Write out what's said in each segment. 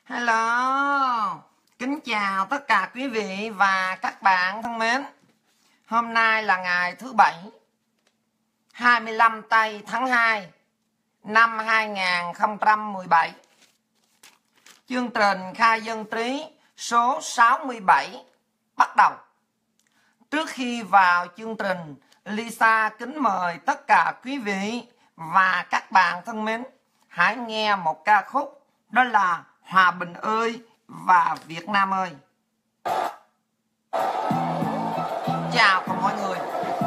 Hello, kính chào tất cả quý vị và các bạn thân mến. Hôm nay là ngày thứ Bảy, 25 tây tháng 2 năm 2017. Chương trình khai dân trí số 67 bắt đầu. Trước khi vào chương trình, Lisa kính mời tất cả quý vị và các bạn thân mến hãy nghe một ca khúc, đó là Hòa Bình ơi và Việt Nam ơi. Chào mọi người.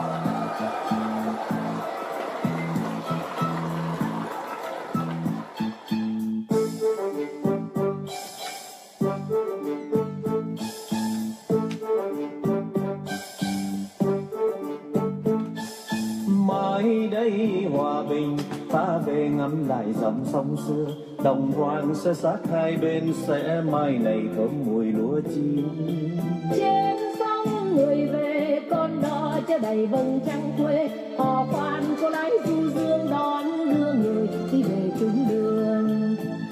Mai đây hòa bình ta về ngắm lại dòng sông xưa, đồng hoang sẽ sát hai bên sẽ mai này thơm mùi lúa chín. Trên sông người về con đò chở đầy vầng trăng quê, hò khoan cô lái du dương đón đưa người đi về chung đường.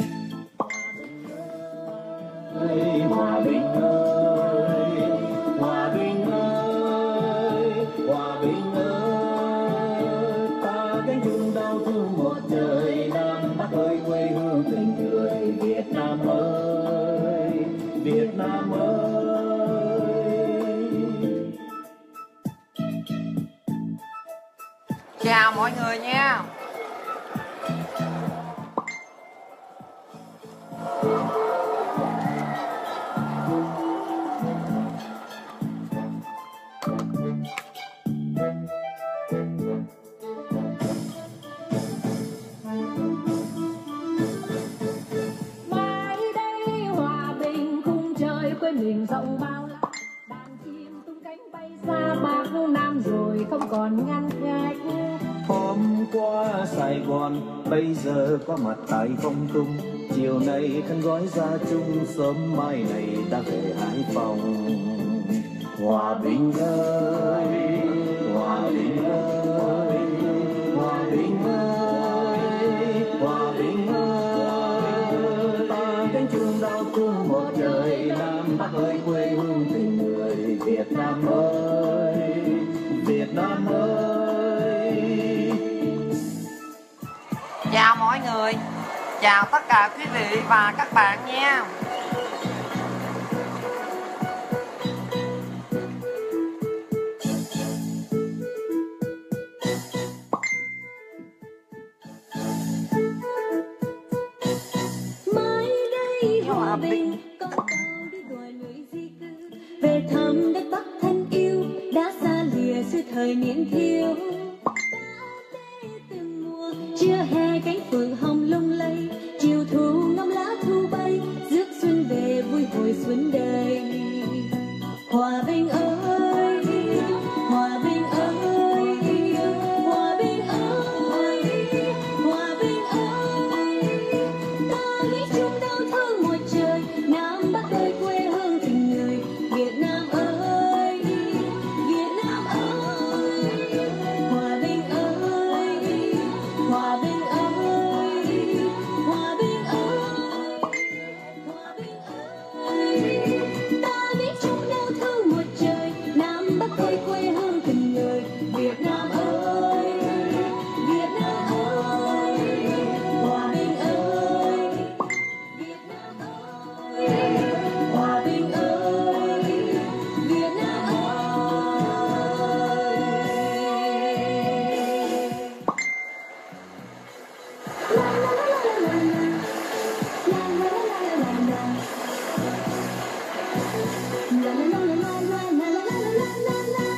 Hòa bình ơi, hòa bình ơi, hòa bình ơi, ta cánh chung đau thương một trời Nam Bắc ơi, quê hương tình người Việt Nam ơi, Việt Nam ơi. Chào mọi người nha. Mai đây hòa bình khung trời quê mình rộng bao la, đàn chim tung cánh bay xa Bắc Nam rồi không còn ngăn cách. Hôm qua Sài Gòn, bây giờ có mặt tại Phong Tung. Chiều nay khăn gói ra chung, sớm mai này ta về Hải Phòng. Hòa bình ơi, hòa bình ơi, hòa bình ơi, hòa bình ơi, ta cánh chung đau thương một trời Nam Bắc ơi, quê hương tình người Việt Nam ơi, Việt Nam ơi. Chào mọi người. Chào tất cả quý vị và các bạn nha. Mai đây hòa bình con tàu đi đuổi lưới di cư về thăm đất Bắc thân yêu đã xa lìa xưa thời niên thiếu. Từng mùa chưa hè cánh phượng hồng lung lay, chiều thu ngắm lá thu bay rước xuân về vui hồi xuân đầy. Hòa bình ơi, hòa bình ơi, hòa bình ơi, hòa bình ơi, ta nghĩ chung đau thương một trời Nam Bắc ơi, quê hương tình người Việt Nam ơi, Việt Nam ơi. Hòa bình ơi, hòa bình ơi, hòa bình ơi, hòa bình ơi, ta nghĩ chung đau thương một trời Nam Bắc ơi, quê hương tình người Việt Nam ơi, Việt Nam ơi. Hòa bình ơi, Việt Nam ơi, hòa bình ơi, Việt Nam ơi. La la la la la la la la la la la la la la la la la la la.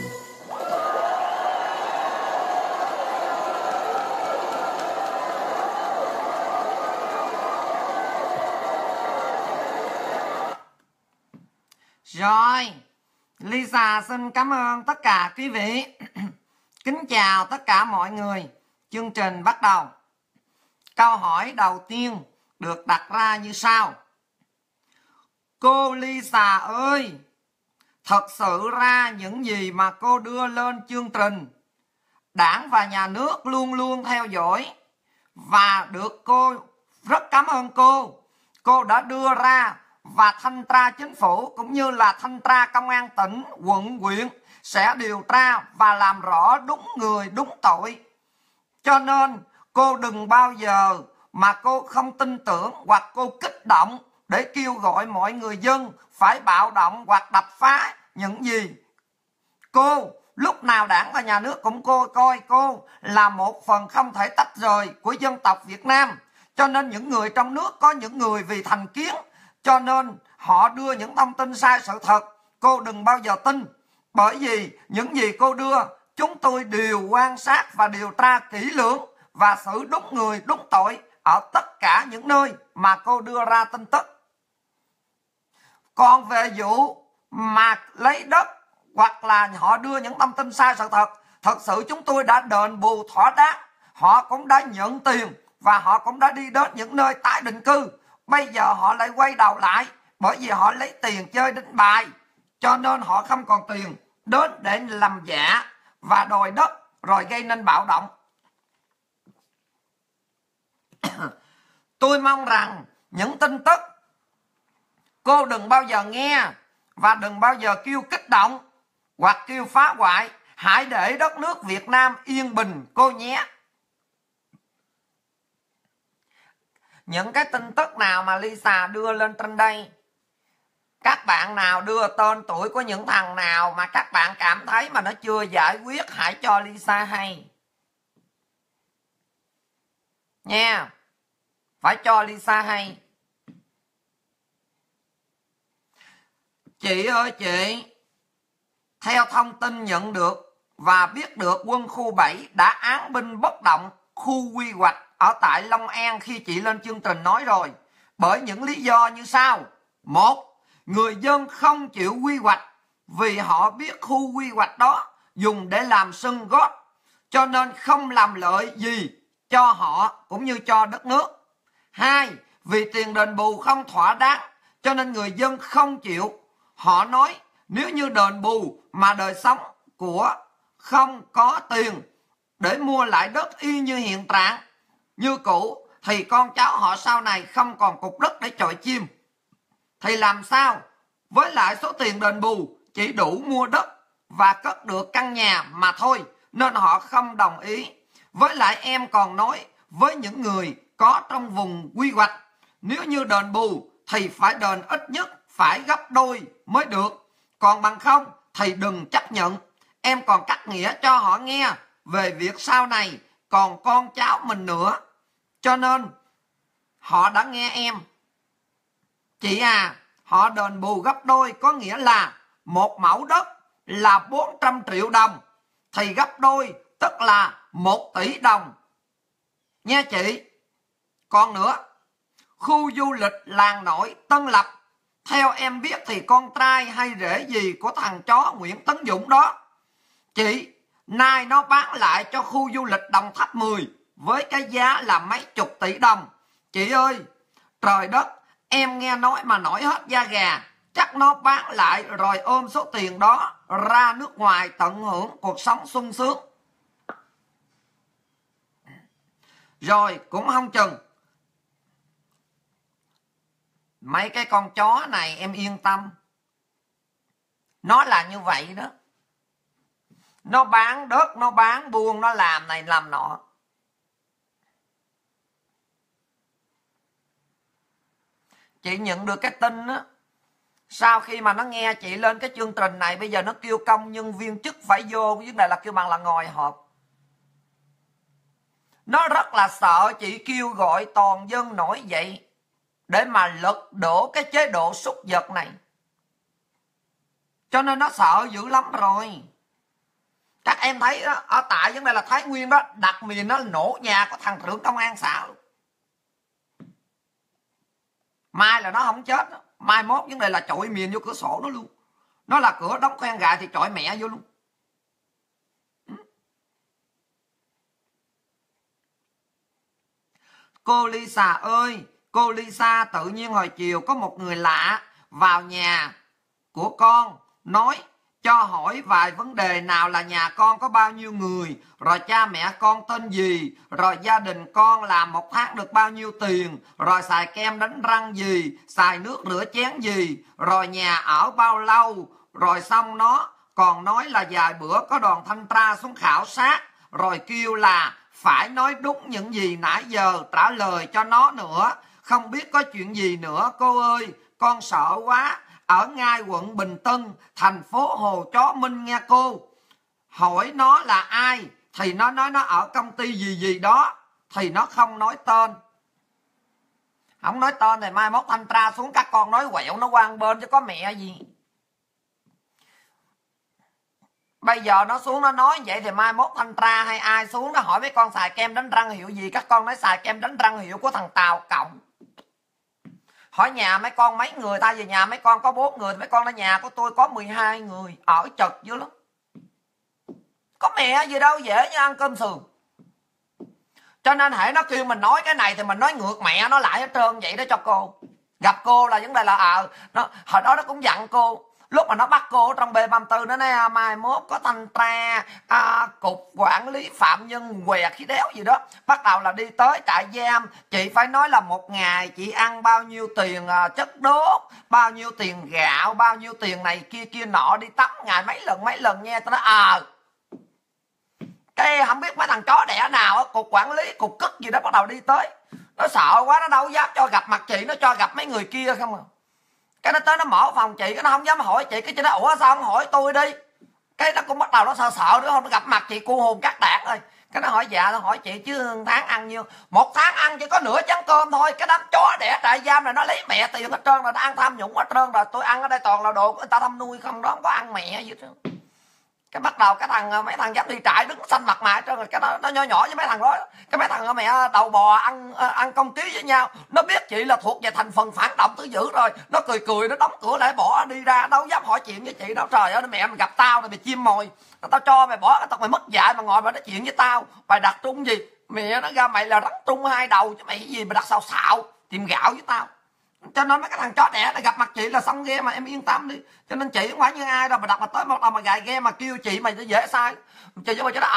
Rồi, Lisa xin cảm ơn tất cả quý vị. Kính chào tất cả mọi người. Chương trình bắt đầu. Câu hỏi đầu tiên được đặt ra như sau. Cô Lisa ơi, thật sự ra những gì mà cô đưa lên chương trình, Đảng và Nhà nước luôn luôn theo dõi và được cô rất cảm ơn cô. cô đã đưa ra và thanh tra chính phủ cũng như là thanh tra công an tỉnh, quận, huyện sẽ điều tra và làm rõ đúng người, đúng tội. Cho nên cô đừng bao giờ mà cô không tin tưởng hoặc cô kích động để kêu gọi mọi người dân phải bạo động hoặc đập phá những gì. Cô lúc nào Đảng và Nhà nước cũng coi cô là một phần không thể tách rời của dân tộc Việt Nam. Cho nên những người trong nước có những người vì thành kiến, cho nên họ đưa những thông tin sai sự thật. Cô đừng bao giờ tin, bởi vì những gì cô đưa chúng tôi đều quan sát và điều tra kỹ lưỡng và xử đúng người đúng tội ở tất cả những nơi mà cô đưa ra tin tức. Còn về vụ mà lấy đất hoặc là họ đưa những thông tin sai sự thật, thật sự chúng tôi đã đền bù thỏa đáng. Họ cũng đã nhận tiền và họ cũng đã đi đến những nơi tái định cư. Bây giờ họ lại quay đầu lại bởi vì họ lấy tiền chơi đánh bài, cho nên họ không còn tiền đến để làm giả và đòi đất rồi gây nên bạo động. Tôi mong rằng những tin tức cô đừng bao giờ nghe và đừng bao giờ kêu kích động hoặc kêu phá hoại. Hãy để đất nước Việt Nam yên bình cô nhé. Những cái tin tức nào mà Lisa đưa lên trên đây, các bạn nào đưa tên tuổi của những thằng nào mà các bạn cảm thấy mà nó chưa giải quyết, hãy cho Lisa hay nha. Phải cho Lisa hay. Chị ơi chị, theo thông tin nhận được và biết được, quân khu 7 đã án binh bất động khu quy hoạch ở tại Long An khi chị lên chương trình nói rồi. Bởi những lý do như sau. Một, người dân không chịu quy hoạch vì họ biết khu quy hoạch đó dùng để làm sân gót, cho nên không làm lợi gì cho họ cũng như cho đất nước. Hai, vì tiền đền bù không thỏa đáng cho nên người dân không chịu. Họ nói nếu như đền bù mà đời sống của không có tiền để mua lại đất y như hiện trạng như cũ thì con cháu họ sau này không còn cục đất để chọi chim. Thì làm sao? Với lại số tiền đền bù chỉ đủ mua đất và cất được căn nhà mà thôi, nên họ không đồng ý. Với lại em còn nói với những người có trong vùng quy hoạch, nếu như đền bù thì phải đền ít nhất phải gấp đôi mới được, còn bằng không thì đừng chấp nhận. Em còn cắt nghĩa cho họ nghe về việc sau này còn con cháu mình nữa, cho nên họ đã nghe em. Chị à, họ đền bù gấp đôi có nghĩa là một mẫu đất là 400 triệu đồng thì gấp đôi tức là 1 tỷ đồng nha chị. Còn nữa, khu du lịch làng nổi Tân Lập, theo em biết thì con trai hay rể gì của thằng chó Nguyễn Tấn Dũng đó, chị, nay nó bán lại cho khu du lịch Đồng Tháp 10 với cái giá là mấy chục tỷ đồng. Chị ơi, trời đất, em nghe nói mà nổi hết da gà. Chắc nó bán lại rồi ôm số tiền đó ra nước ngoài tận hưởng cuộc sống sung sướng. Rồi cũng không chừng. Mấy cái con chó này em yên tâm, nó là như vậy đó. Nó bán đất, nó bán buôn, nó làm này làm nọ. Chị nhận được cái tin á, sau khi mà nó nghe chị lên cái chương trình này, bây giờ nó kêu công nhân viên chức phải vô, vấn đề là kêu bằng là ngồi họp. Nó rất là sợ chị kêu gọi toàn dân nổi dậy để mà lật đổ cái chế độ súc vật này. Cho nên nó sợ dữ lắm rồi. Các em thấy đó, ở tại vấn đề là Thái Nguyên đó, đặt miền nó nổ nhà của thằng trưởng công an xã. Mai là nó không chết đó. Mai mốt vấn đề là chọi miền vô cửa sổ nó luôn. Nó là cửa đóng khoen gài thì chọi mẹ vô luôn. Cô Lisa ơi, cô Lisa, tự nhiên hồi chiều có một người lạ vào nhà của con nói cho hỏi vài vấn đề. Nào là nhà con có bao nhiêu người, rồi cha mẹ con tên gì, rồi gia đình con làm một tháng được bao nhiêu tiền, rồi xài kem đánh răng gì, xài nước rửa chén gì, rồi nhà ở bao lâu. Rồi xong nó còn nói là vài bữa có đoàn thanh tra xuống khảo sát, rồi kêu là phải nói đúng những gì nãy giờ trả lời cho nó nữa. Không biết có chuyện gì nữa cô ơi, con sợ quá. Ở ngay quận Bình Tân, thành phố Hồ Chó Minh nha cô. Hỏi nó là ai thì nó nói nó ở công ty gì gì đó, thì nó không nói tên. Không nói tên thì mai mốt thanh tra xuống các con nói quẹo nó qua bên chứ có mẹ gì. Bây giờ nó xuống nó nói vậy thì mai mốt thanh tra hay ai xuống nó hỏi mấy con xài kem đánh răng hiệu gì, các con nói xài kem đánh răng hiệu của thằng Tàu Cộng. Hỏi nhà mấy con mấy người ta, về nhà mấy con có 4 người, mấy con nói nhà của tôi có 12 người, ở chật dữ lắm. Có mẹ gì đâu, dễ như ăn cơm sườn. Cho nên hễ nó kêu mình nói cái này thì mình nói ngược mẹ nó lại hết trơn vậy đó cho cô. Gặp cô là vấn đề là hồi đó nó cũng dặn cô. Lúc mà nó bắt cô trong B34 nó nói mai mốt có thanh tra cục quản lý phạm nhân què khí đéo gì đó, bắt đầu là đi tới trại giam, chị phải nói là một ngày chị ăn bao nhiêu tiền chất đốt, bao nhiêu tiền gạo, bao nhiêu tiền này kia nọ, đi tắm ngày mấy lần nha. Tao nói cái không biết mấy thằng chó đẻ nào cục quản lý cục cất gì đó bắt đầu đi tới. Nó sợ quá, nó đâu dám cho gặp mặt chị, nó cho gặp mấy người kia không à. Cái nó tới nó mở phòng chị, cái nó không dám hỏi chị, cái chị nói ủa sao không hỏi tôi đi. Cái nó cũng bắt đầu nó sợ nữa, không gặp mặt chị cô hồn cắt đạn rồi. Cái nó hỏi dạ, nó hỏi chị chứ tháng ăn nhiêu. 1 tháng ăn chỉ có nửa chén cơm thôi. Cái đám chó đẻ trại giam này nó lấy mẹ tiền hết trơn rồi, nó ăn tham nhũng hết trơn rồi. Tôi ăn ở đây toàn là đồ của người ta thăm nuôi không đó, không có ăn mẹ gì hết trơn. Cái bắt đầu mấy thằng dám đi trại đứng xanh mặt mày hết trơn rồi. Cái nó nhỏ với mấy thằng đó. Cái mấy thằng mẹ đầu bò ăn công ký với nhau, nó biết chị là thuộc về thành phần phản động thứ dữ rồi, nó cười nó đóng cửa lại bỏ đi ra, đâu dám hỏi chuyện với chị đâu. Trời ơi mẹ mày gặp tao rồi mày chim mồi, tao cho mày bỏ tao, mày mất dạy mà ngồi mà nói chuyện với tao. Mày đặt trung gì mẹ nó ra, mày là rắn trung 2 đầu chứ mày gì mà đặt xạo tìm gạo với tao. Cho nên mấy cái thằng chó đẻ này gặp mặt chị là xong game mà em yên tâm đi. Cho nên chị không phải như ai đâu mà đặt mà tới một đầu mà gài game mà kêu chị mày dễ sai. Chị với cho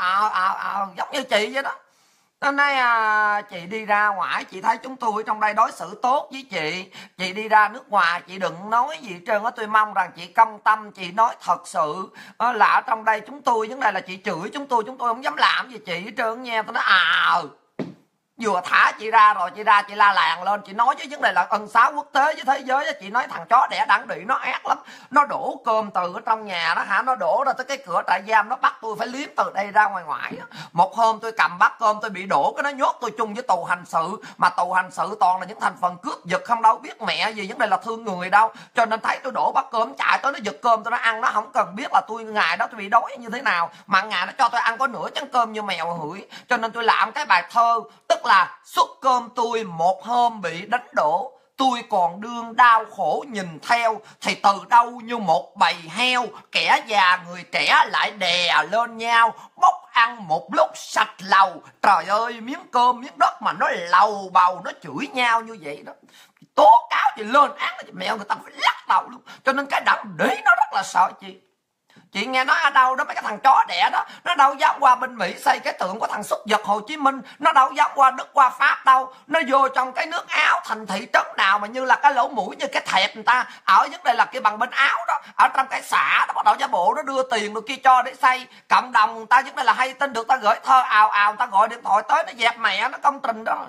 nó giống như chị vậy đó. Nó nói chị đi ra ngoài chị thấy chúng tôi trong đây đối xử tốt với chị đi ra nước ngoài chị đừng nói gì hết trơn á. Tôi mong rằng chị công tâm, chị nói thật sự là ở trong đây chúng tôi vấn đề là chị chửi chúng tôi không dám làm gì chị hết trơn nha. Tôi nói vừa thả chị ra rồi chị la làng lên, chị nói chứ vấn đề là ân xá quốc tế với thế giới. Chị nói thằng chó đẻ đảng địa nó ác lắm, nó đổ cơm từ ở trong nhà đó nó đổ ra tới cái cửa trại giam, nó bắt tôi phải liếm từ đây ra ngoài. Một hôm tôi cầm bát cơm tôi bị đổ, cái nó nhốt tôi chung với tù hành sự, mà tù hành sự toàn là những thành phần cướp giật không đâu biết mẹ gì vấn đề là thương người đâu. Cho nên thấy tôi đổ bát cơm chạy tới nó giật cơm tôi nó ăn, nó không cần biết là tôi ngày đó tôi bị đói như thế nào, mà ngày nó cho tôi ăn có nửa chén cơm như mèo hửi. Cho nên tôi làm cái bài thơ, tức là suất cơm tôi một hôm bị đánh đổ, tôi còn đương đau khổ nhìn theo, thì từ đâu như một bầy heo, kẻ già người trẻ lại đè lên nhau, bốc ăn một lúc sạch lầu. Trời ơi miếng cơm miếng đất mà nó lầu bầu, nó chửi nhau như vậy đó. Tố cáo chị lên án chị mẹ người ta phải lắc đầu luôn. Cho nên cái đảng đế nó rất là sợ chị. Chị nghe nói ở đâu đó mấy cái thằng chó đẻ đó, nó đâu dám qua bên Mỹ xây cái tượng của thằng xuất vật Hồ Chí Minh, nó đâu dám qua Đức qua Pháp đâu. Nó vô trong cái nước Áo, thành thị trấn nào mà như là cái lỗ mũi như cái thẹp người ta, ở vấn đề là cái bằng bên Áo đó, ở trong cái xã đó bắt đầu giả bộ nó đưa tiền rồi kia cho để xây. Cộng đồng người ta vấn đề là hay tin được, ta gửi thơ ào người ta gọi điện thoại tới nó dẹp mẹ nó công trình đó.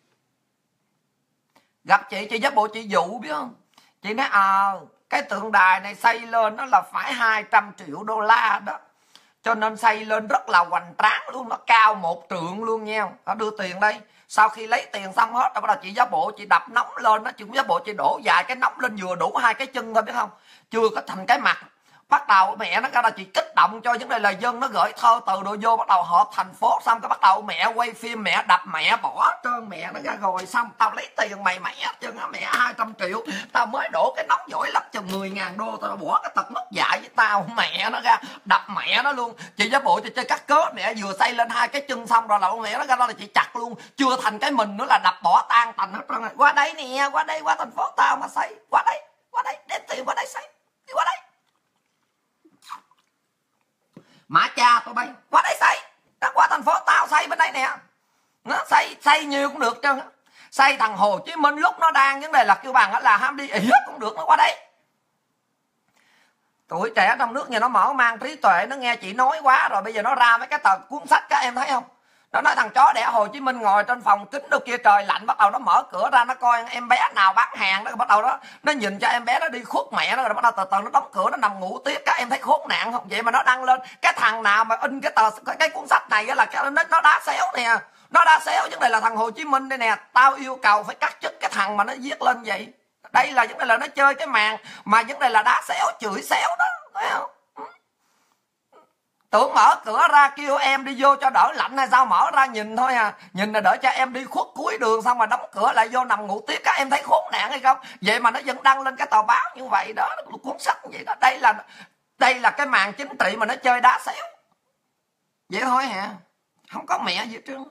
Gặp chị giả bộ chị dụ biết không. Chị nói cái tượng đài này xây lên nó là phải 200 triệu đô la đó. Cho nên xây lên rất là hoành tráng luôn, nó cao 1 trượng luôn nha. Nó đưa tiền đây. Sau khi lấy tiền xong hết rồi bắt đầu chị giả bộ chị đập nóng lên đó, chị cũng giả bộ chị đổ vài cái nóng lên vừa đủ 2 cái chân thôi biết không. Chưa có thành cái mặt. Bắt đầu mẹ nó ra là chị kích động cho vấn đề là dân nó gửi thơ từ đồ vô, bắt đầu họp thành phố xong cái bắt đầu mẹ quay phim, mẹ đập mẹ bỏ trơn mẹ nó ra rồi xong tao lấy tiền mày chân mẹ 200 triệu tao mới đổ cái nóng giỏi lắm chừng 10.000 đô tao bỏ cái tật mất dạy với tao. Mẹ nó ra đập mẹ nó luôn. Chị giả bộ chị chơi cắt cớ, mẹ vừa xây lên 2 cái chân xong rồi là mẹ nó ra đó là chị chặt luôn, chưa thành cái mình nữa là đập bỏ tan tành hết trơn. Qua đây nè, qua đây qua thành phố tao mà xây, qua đây đem tiền qua đây xây, đi qua đây. Mà cha tụi bay qua đây xây, nó qua thành phố tao xây bên đây nè, nó xây nhiều cũng được chứ. Xây thằng Hồ Chí Minh lúc nó đang vấn đề là kêu bằng là ham đi ỉa cũng được, nó qua đây. Tuổi trẻ trong nước nhà nó mở mang trí tuệ, nó nghe chị nói quá rồi, bây giờ nó ra mấy cái tờ cuốn sách các em thấy không? Nó nói thằng chó đẻ Hồ Chí Minh ngồi trên phòng kính đâu kia, trời lạnh, bắt đầu nó mở cửa ra nó coi em bé nào bán hàng đó, bắt đầu nó nhìn cho em bé nó đi khuất mẹ nó, rồi bắt đầu từ từ nó đóng cửa nó nằm ngủ tiếp. Các em thấy khốn nạn không? Vậy mà nó đăng lên. Cái thằng nào mà in cái cuốn sách này là nó đá xéo nè, nó đá xéo. Vấn đề là thằng Hồ Chí Minh đây nè, tao yêu cầu phải cắt chức cái thằng mà nó viết lên vậy. Đây là vấn đề là nó chơi cái màn mà vấn đề là đá xéo, chửi xéo đó, thấy không? Tưởng mở cửa ra kêu em đi vô cho đỡ lạnh hay sao, mở ra nhìn thôi à, nhìn là đỡ cho em đi khuất cuối đường xong mà đóng cửa lại vô nằm ngủ tiếp. Các em thấy khốn nạn hay không? Vậy mà nó vẫn đăng lên cái tờ báo như vậy đó, cuốn sách như vậy đó. Đây là cái màn chính trị mà nó chơi đá xéo vậy thôi hả? Không có mẹ gì hết trơn.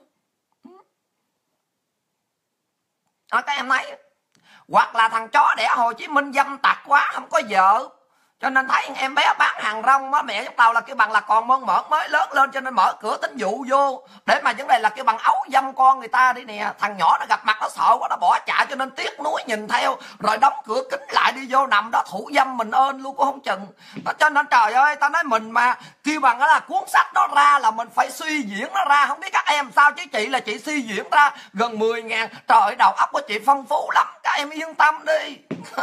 Các em thấy, hoặc là thằng chó đẻ Hồ Chí Minh dâm tặc quá, không có vợ, cho nên thấy em bé bán hàng rong á, mẹ chúng tao là cái bằng là còn mơn mởn mới lớn lên, cho nên mở cửa tín vụ vô để mà vấn đề là cái bằng ấu dâm con người ta đi nè. Thằng nhỏ nó gặp mặt nó sợ quá, nó bỏ chạy, cho nên tiếc nuối nhìn theo rồi đóng cửa kính lại đi vô nằm đó thủ dâm mình ơn luôn cũng không chừng. Cho nên trời ơi, tao nói mình mà kêu bằng đó là cuốn sách nó ra là mình phải suy diễn nó ra. Không biết các em sao chứ chị là chị suy diễn ra gần 10.000. Trời ơi, đầu óc của chị phong phú lắm, các em yên tâm đi.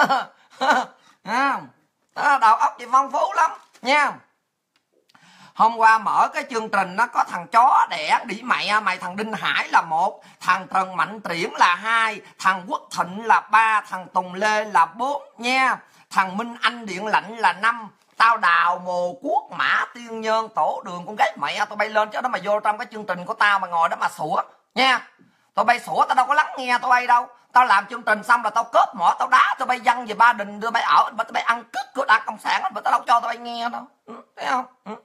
Đầu óc chị phong phú lắm nha. Hôm qua mở cái chương trình nó có thằng chó đẻ đĩ mẹ mày, thằng Đinh Hải là 1, thằng Trần Mạnh Triển là 2, thằng Quốc Thịnh là 3, thằng Tùng Lê là 4 nha, thằng Minh Anh Điện Lạnh là 5. Tao Đào, Mồ Quốc, Mã Tiên Nhân, Tổ Đường, con gái mẹ tụi bay lên chứ đó mà vô trong cái chương trình của tao mà ngồi đó mà sủa nha. Tụi bay sủa tao đâu có lắng nghe tụi bay đâu. Tao làm chương trình xong là tao cớp mỏ, tao đá tụi bay văng về Ba Đình, tụi bay ở tụi bay ăn cứt của Đảng Cộng sản, mà tao đâu cho tụi bay nghe đâu. Thấy không?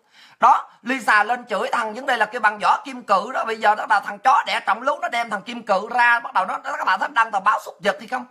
Đó, Lisa lên chửi thằng vấn đề là cái bằng Võ Kim Cự đó. Bây giờ đó là thằng chó đẻ Trọng Lú nó đem thằng Kim Cự ra, bắt đầu nó các bạn thấy đăng tờ báo xúc vật thì không?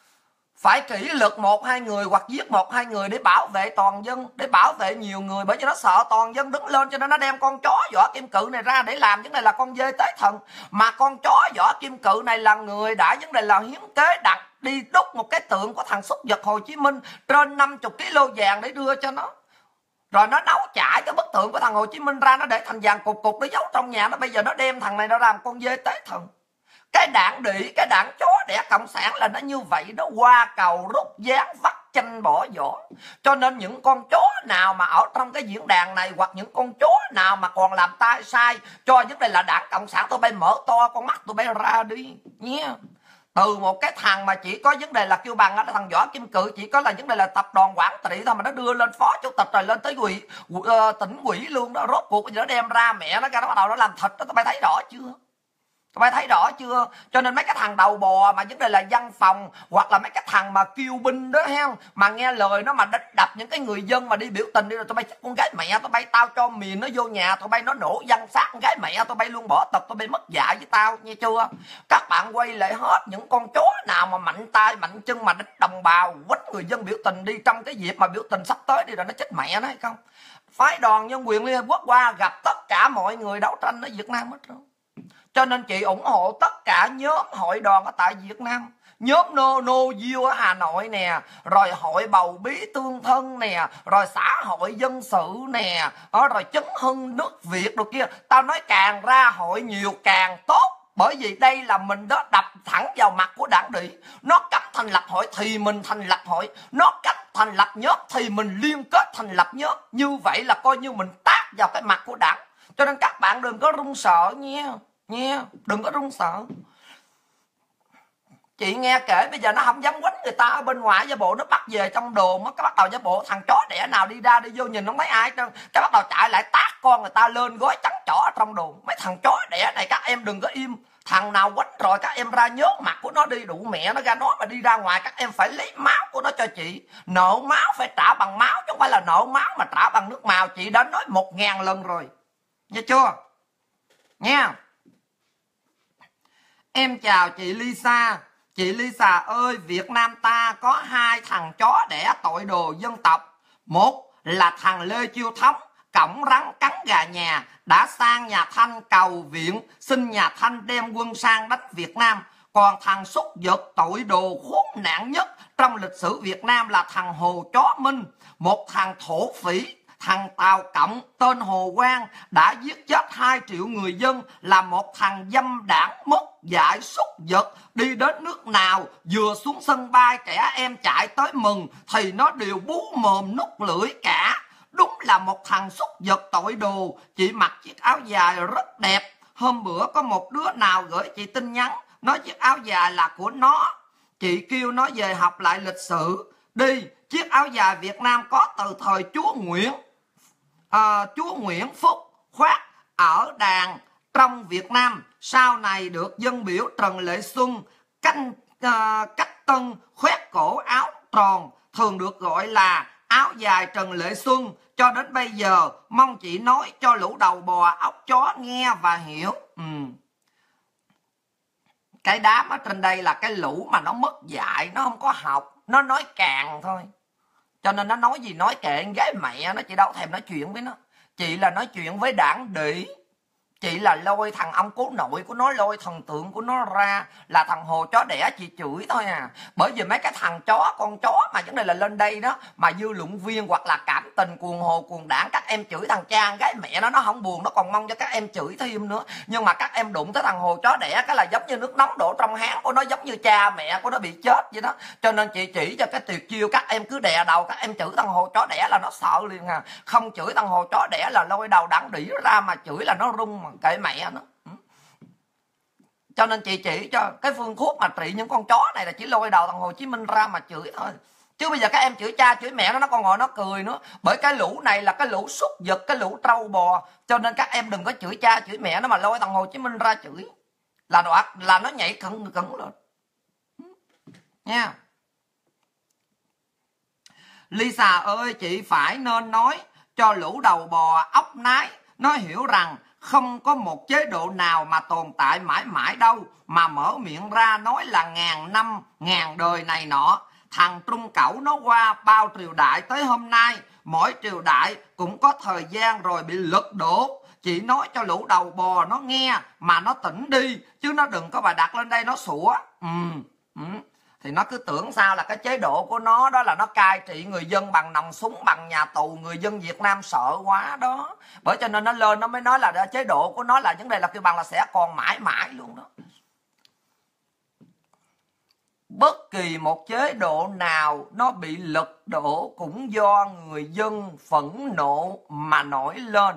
Phải kỷ luật 1-2 người hoặc giết 1-2 người để bảo vệ toàn dân, để bảo vệ nhiều người, bởi vì nó sợ toàn dân đứng lên, cho nên nó đem con chó Võ Kim Cự này ra để làm vấn đề là con dê tế thần. Mà con chó Võ Kim Cự này là người đã vấn đề là hiến kế đặt đi đúc một cái tượng của thằng xúc vật Hồ Chí Minh trên 50 kg vàng để đưa cho nó. Rồi nó nấu chải cái bức tượng của thằng Hồ Chí Minh ra, nó để thành vàng cục cục để giấu trong nhà nó. Bây giờ nó đem thằng này nó làm con dê tế thần. Cái đảng đĩ, cái đảng chó đẻ cộng sản là nó như vậy đó, qua cầu rút dáng vắt chanh bỏ vỏ. Cho nên những con chó nào mà ở trong cái diễn đàn này, hoặc những con chó nào mà còn làm tay sai cho vấn đề là đảng cộng sản, tụi bay mở to con mắt tụi bay ra đi nhé. Từ một cái thằng mà chỉ có vấn đề là kêu bằng là thằng Võ Kim Cự chỉ có là vấn đề là tập đoàn quản trị thôi, mà nó đưa lên phó chủ tịch rồi lên tới tỉnh ủy luôn đó. Rốt cuộc nó đem ra mẹ nó ra, nó bắt đầu nó làm thịt đó. Tụi bay thấy rõ chưa? Tụi bay thấy rõ chưa? Cho nên mấy cái thằng đầu bò mà vấn đề là văn phòng, hoặc là mấy cái thằng mà kiêu binh đó ha, mà nghe lời nó mà đánh đập những cái người dân mà đi biểu tình đi, rồi tụi bay chắc con gái mẹ tụi bay, tao cho miền nó vô nhà tụi bay nó nổ văn phát con gái mẹ tụi bay luôn, bỏ tập tụi bay mất dạy với tao nghe chưa? Các bạn quay lại hết những con chó nào mà mạnh tay mạnh chân mà đánh đồng bào, quýnh người dân biểu tình đi trong cái dịp mà biểu tình sắp tới đi, rồi nó chết mẹ nó hay không? Phái đoàn nhân quyền Liên Hợp Quốc qua gặp tất cả mọi người đấu tranh ở Việt Nam hết rồi. Cho nên chị ủng hộ tất cả nhóm hội đoàn ở tại Việt Nam, nhóm No Diêu ở Hà Nội nè, rồi hội bầu bí tương thân nè, rồi xã hội dân sự nè, rồi chấn hưng nước Việt đồ kia. Tao nói càng ra hội nhiều càng tốt, bởi vì đây là mình đó đập thẳng vào mặt của đảng đĩ. Nó cấm thành lập hội thì mình thành lập hội, nó cấm thành lập nhóm thì mình liên kết thành lập nhóm. Như vậy là coi như mình tát vào cái mặt của đảng. Cho nên các bạn đừng có run sợ nha. Đừng có run sợ. Chị nghe kể bây giờ nó không dám quánh người ta ở bên ngoài, giả bộ nó bắt về trong đồn á, cái bắt đầu giả bộ thằng chó đẻ nào đi ra đi vô nhìn không thấy ai hết trơn, cái bắt đầu chạy lại tát con người ta lên gói trắng trỏ ở trong đồn. Mấy thằng chó đẻ này các em đừng có im, thằng nào quánh rồi các em ra nhớ mặt của nó đi, đủ mẹ nó ra. Nó mà đi ra ngoài các em phải lấy máu của nó cho chị. Nợ máu phải trả bằng máu, chứ không phải là nợ máu mà trả bằng nước màu. Chị đã nói 1000 lần rồi, nghe chưa nha. Em chào chị Lisa. Chị Lisa ơi, Việt Nam ta có 2 thằng chó đẻ tội đồ dân tộc. Một là thằng Lê Chiêu Thống, cổng rắn cắn gà nhà, đã sang nhà Thanh cầu viện, xin nhà Thanh đem quân sang đánh Việt Nam. Còn thằng súc vật tội đồ khốn nạn nhất trong lịch sử Việt Nam là thằng Hồ Chó Minh, một thằng thổ phỉ, thằng Tào Cộng tên Hồ Quang đã giết chết 2 triệu người dân, là một thằng dâm đảng mất dạy súc vật. Đi đến nước nào vừa xuống sân bay trẻ em chạy tới mừng thì nó đều bú mồm nút lưỡi cả. Đúng là một thằng súc vật tội đồ. Chị mặc chiếc áo dài rất đẹp. Hôm bữa có một đứa nào gửi chị tin nhắn nói chiếc áo dài là của nó. Chị kêu nó về học lại lịch sử đi. Chiếc áo dài Việt Nam có từ thời chúa Nguyễn Phúc khoác ở đàn trong Việt Nam, sau này được dân biểu Trần Lệ Xuân cách tân khoét cổ áo tròn, thường được gọi là áo dài Trần Lệ Xuân cho đến bây giờ. Mong chị nói cho lũ đầu bò ốc chó nghe và hiểu. Cái đám ở trên đây là cái lũ mà nó mất dạy, nó không có học, nó nói càng thôi. Cho nên nó nói gì nói kệ, con gái mẹ nó, chị đâu thèm nói chuyện với nó. Chị là nói chuyện với đảng đĩ. Chị là lôi thằng ông cố nội của nó, lôi thần tượng của nó ra, là thằng Hồ Chó Đẻ chị chửi thôi à. Bởi vì mấy cái thằng chó, con chó mà vấn đề là lên đây đó, mà dư luận viên hoặc là cảm tình cuồng hồ cuồng đảng, các em chửi thằng cha con gái mẹ nó không buồn, nó còn mong cho các em chửi thêm nữa. Nhưng mà các em đụng tới thằng Hồ Chó Đẻ cái là giống như nước nóng đổ trong háng của nó, giống như cha mẹ của nó bị chết vậy đó. Cho nên chị chỉ cho cái tuyệt chiêu, các em cứ đè đầu, các em chửi thằng Hồ Chó Đẻ là nó sợ liền à. Không chửi thằng Hồ Chó Đẻ là lôi đầu đảng đĩ ra mà chửi là nó rung mà kệ mẹ nó. Cho nên chị chỉ cho cái phương thuốc mà trị những con chó này là chỉ lôi đầu thằng Hồ Chí Minh ra mà chửi thôi. Chứ bây giờ các em chửi cha chửi mẹ nó còn ngồi nó cười nữa. Bởi cái lũ này là cái lũ súc vật, cái lũ trâu bò. Cho nên các em đừng có chửi cha chửi mẹ nó mà lôi thằng Hồ Chí Minh ra chửi, là nó nhảy cẩn lên nha. Lisa ơi, chị phải nên nói cho lũ đầu bò ốc nái nó hiểu rằng không có một chế độ nào mà tồn tại mãi mãi đâu, mà mở miệng ra nói là ngàn năm ngàn đời này nọ. Thằng Trung Cẩu nó qua bao triều đại tới hôm nay, mỗi triều đại cũng có thời gian rồi bị lật đổ. Chị nói cho lũ đầu bò nó nghe mà nó tỉnh đi, chứ nó đừng có bà đặt lên đây nó sủa. Thì nó cứ tưởng sao là cái chế độ của nó đó là nó cai trị người dân bằng nòng súng, bằng nhà tù. Người dân Việt Nam sợ quá đó. Bởi cho nên nó lên nó mới nói là chế độ của nó là vấn đề là kêu bằng là sẽ còn mãi mãi luôn đó. Bất kỳ một chế độ nào nó bị lật đổ cũng do người dân phẫn nộ mà nổi lên,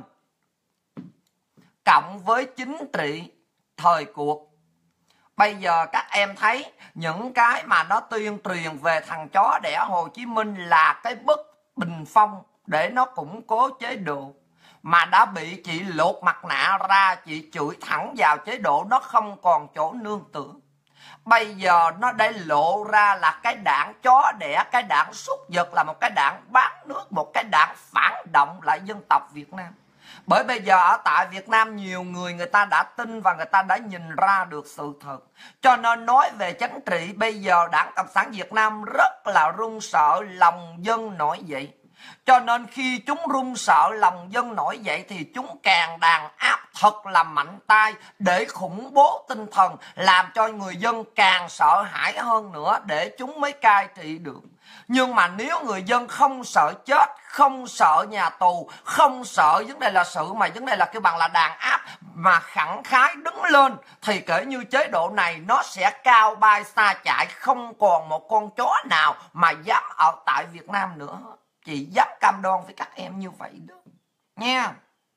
cộng với chính trị thời cuộc. Bây giờ các em thấy những cái mà nó tuyên truyền về thằng chó đẻ Hồ Chí Minh là cái bức bình phong để nó củng cố chế độ, mà đã bị chị lột mặt nạ ra, chị chửi thẳng vào chế độ, nó không còn chỗ nương tựa. Bây giờ nó để lộ ra là cái đảng chó đẻ, cái đảng súc vật, là một cái đảng bán nước, một cái đảng phản động lại dân tộc Việt Nam. Bởi bây giờ ở tại Việt Nam nhiều người ta đã tin và người ta đã nhìn ra được sự thật. Cho nên nói về chính trị, bây giờ Đảng Cộng sản Việt Nam rất là run sợ, lòng dân nổi dậy. Cho nên khi chúng run sợ, lòng dân nổi dậy thì chúng càng đàn áp thật là mạnh tay để khủng bố tinh thần, làm cho người dân càng sợ hãi hơn nữa để chúng mới cai trị được. Nhưng mà nếu người dân không sợ chết, không sợ nhà tù, không sợ vấn đề là sự mà vấn đề là kêu bằng là đàn áp, mà khẳng khái đứng lên, thì kể như chế độ này nó sẽ cao bay xa chạy, không còn một con chó nào mà dám ở tại Việt Nam nữa. Chị dám cam đoan với các em như vậy đó nha.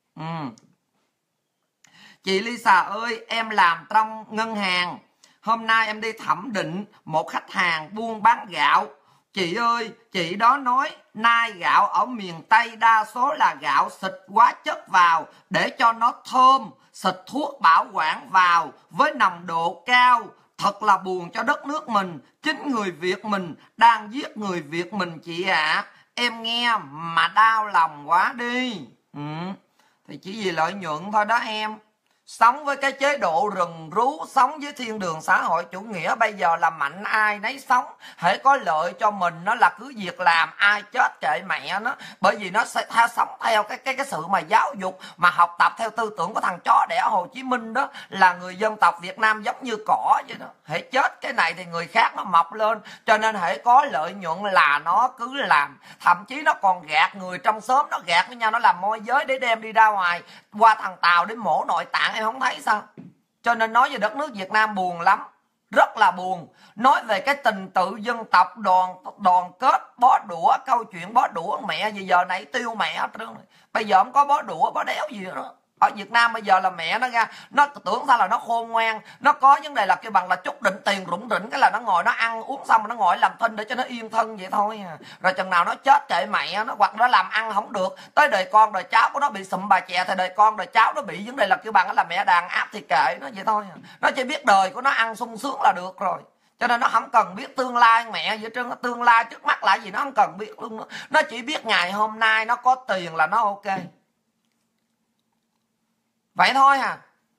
Chị Lisa ơi, em làm trong ngân hàng. Hôm nay em đi thẩm định một khách hàng buôn bán gạo. Chị ơi, chị đó nói nay gạo ở miền Tây đa số là gạo xịt hóa chất vào để cho nó thơm, xịt thuốc bảo quản vào với nồng độ cao. Thật là buồn cho đất nước mình. Chính người Việt mình đang giết người Việt mình chị ạ. Em nghe mà đau lòng quá đi. Thì chỉ vì lợi nhuận thôi đó em. sống với cái chế độ rừng rú, sống với thiên đường xã hội chủ nghĩa. Bây giờ là mạnh ai nấy sống, hễ có lợi cho mình nó là cứ việc làm, ai chết kệ mẹ nó. Bởi vì nó sẽ sống theo cái sự mà giáo dục, mà học tập theo tư tưởng của thằng chó đẻ Hồ Chí Minh đó, là người dân tộc Việt Nam giống như cỏ vậy đó, hễ chết cái này thì người khác nó mọc lên. Cho nên hễ có lợi nhuận là nó cứ làm, thậm chí nó còn gạt người trong xóm, nó gạt với nhau, nó làm môi giới để đem đi ra ngoài qua thằng Tàu để mổ nội tạng, em không thấy sao? Cho nên nói về đất nước Việt Nam buồn lắm, rất là buồn. Nói về cái tình tự dân tộc, đoàn kết, bó đũa, câu chuyện bó đũa mẹ gì giờ này tiêu mẹ. Bây giờ không có bó đũa bó đéo gì đó. Ở Việt Nam bây giờ là mẹ nó ra, nó tưởng sao là nó khôn ngoan, nó có vấn đề là kêu bằng là chút đỉnh tiền rủng rỉnh, cái là nó ngồi nó ăn uống xong nó ngồi làm thinh để cho nó yên thân vậy thôi à. Rồi chừng nào nó chết kệ mẹ nó, hoặc nó làm ăn không được, tới đời con đời cháu của nó bị sụm bà chè, thì đời con đời cháu nó bị vấn đề là kêu bằng là mẹ đàn áp thì kệ nó vậy thôi à. Nó chỉ biết đời của nó ăn sung sướng là được rồi. Cho nên nó không cần biết tương lai mẹ vậy trơn, tương lai trước mắt là gì nó không cần biết luôn đó. Nó chỉ biết ngày hôm nay nó có tiền là nó ok. Vậy thôi à.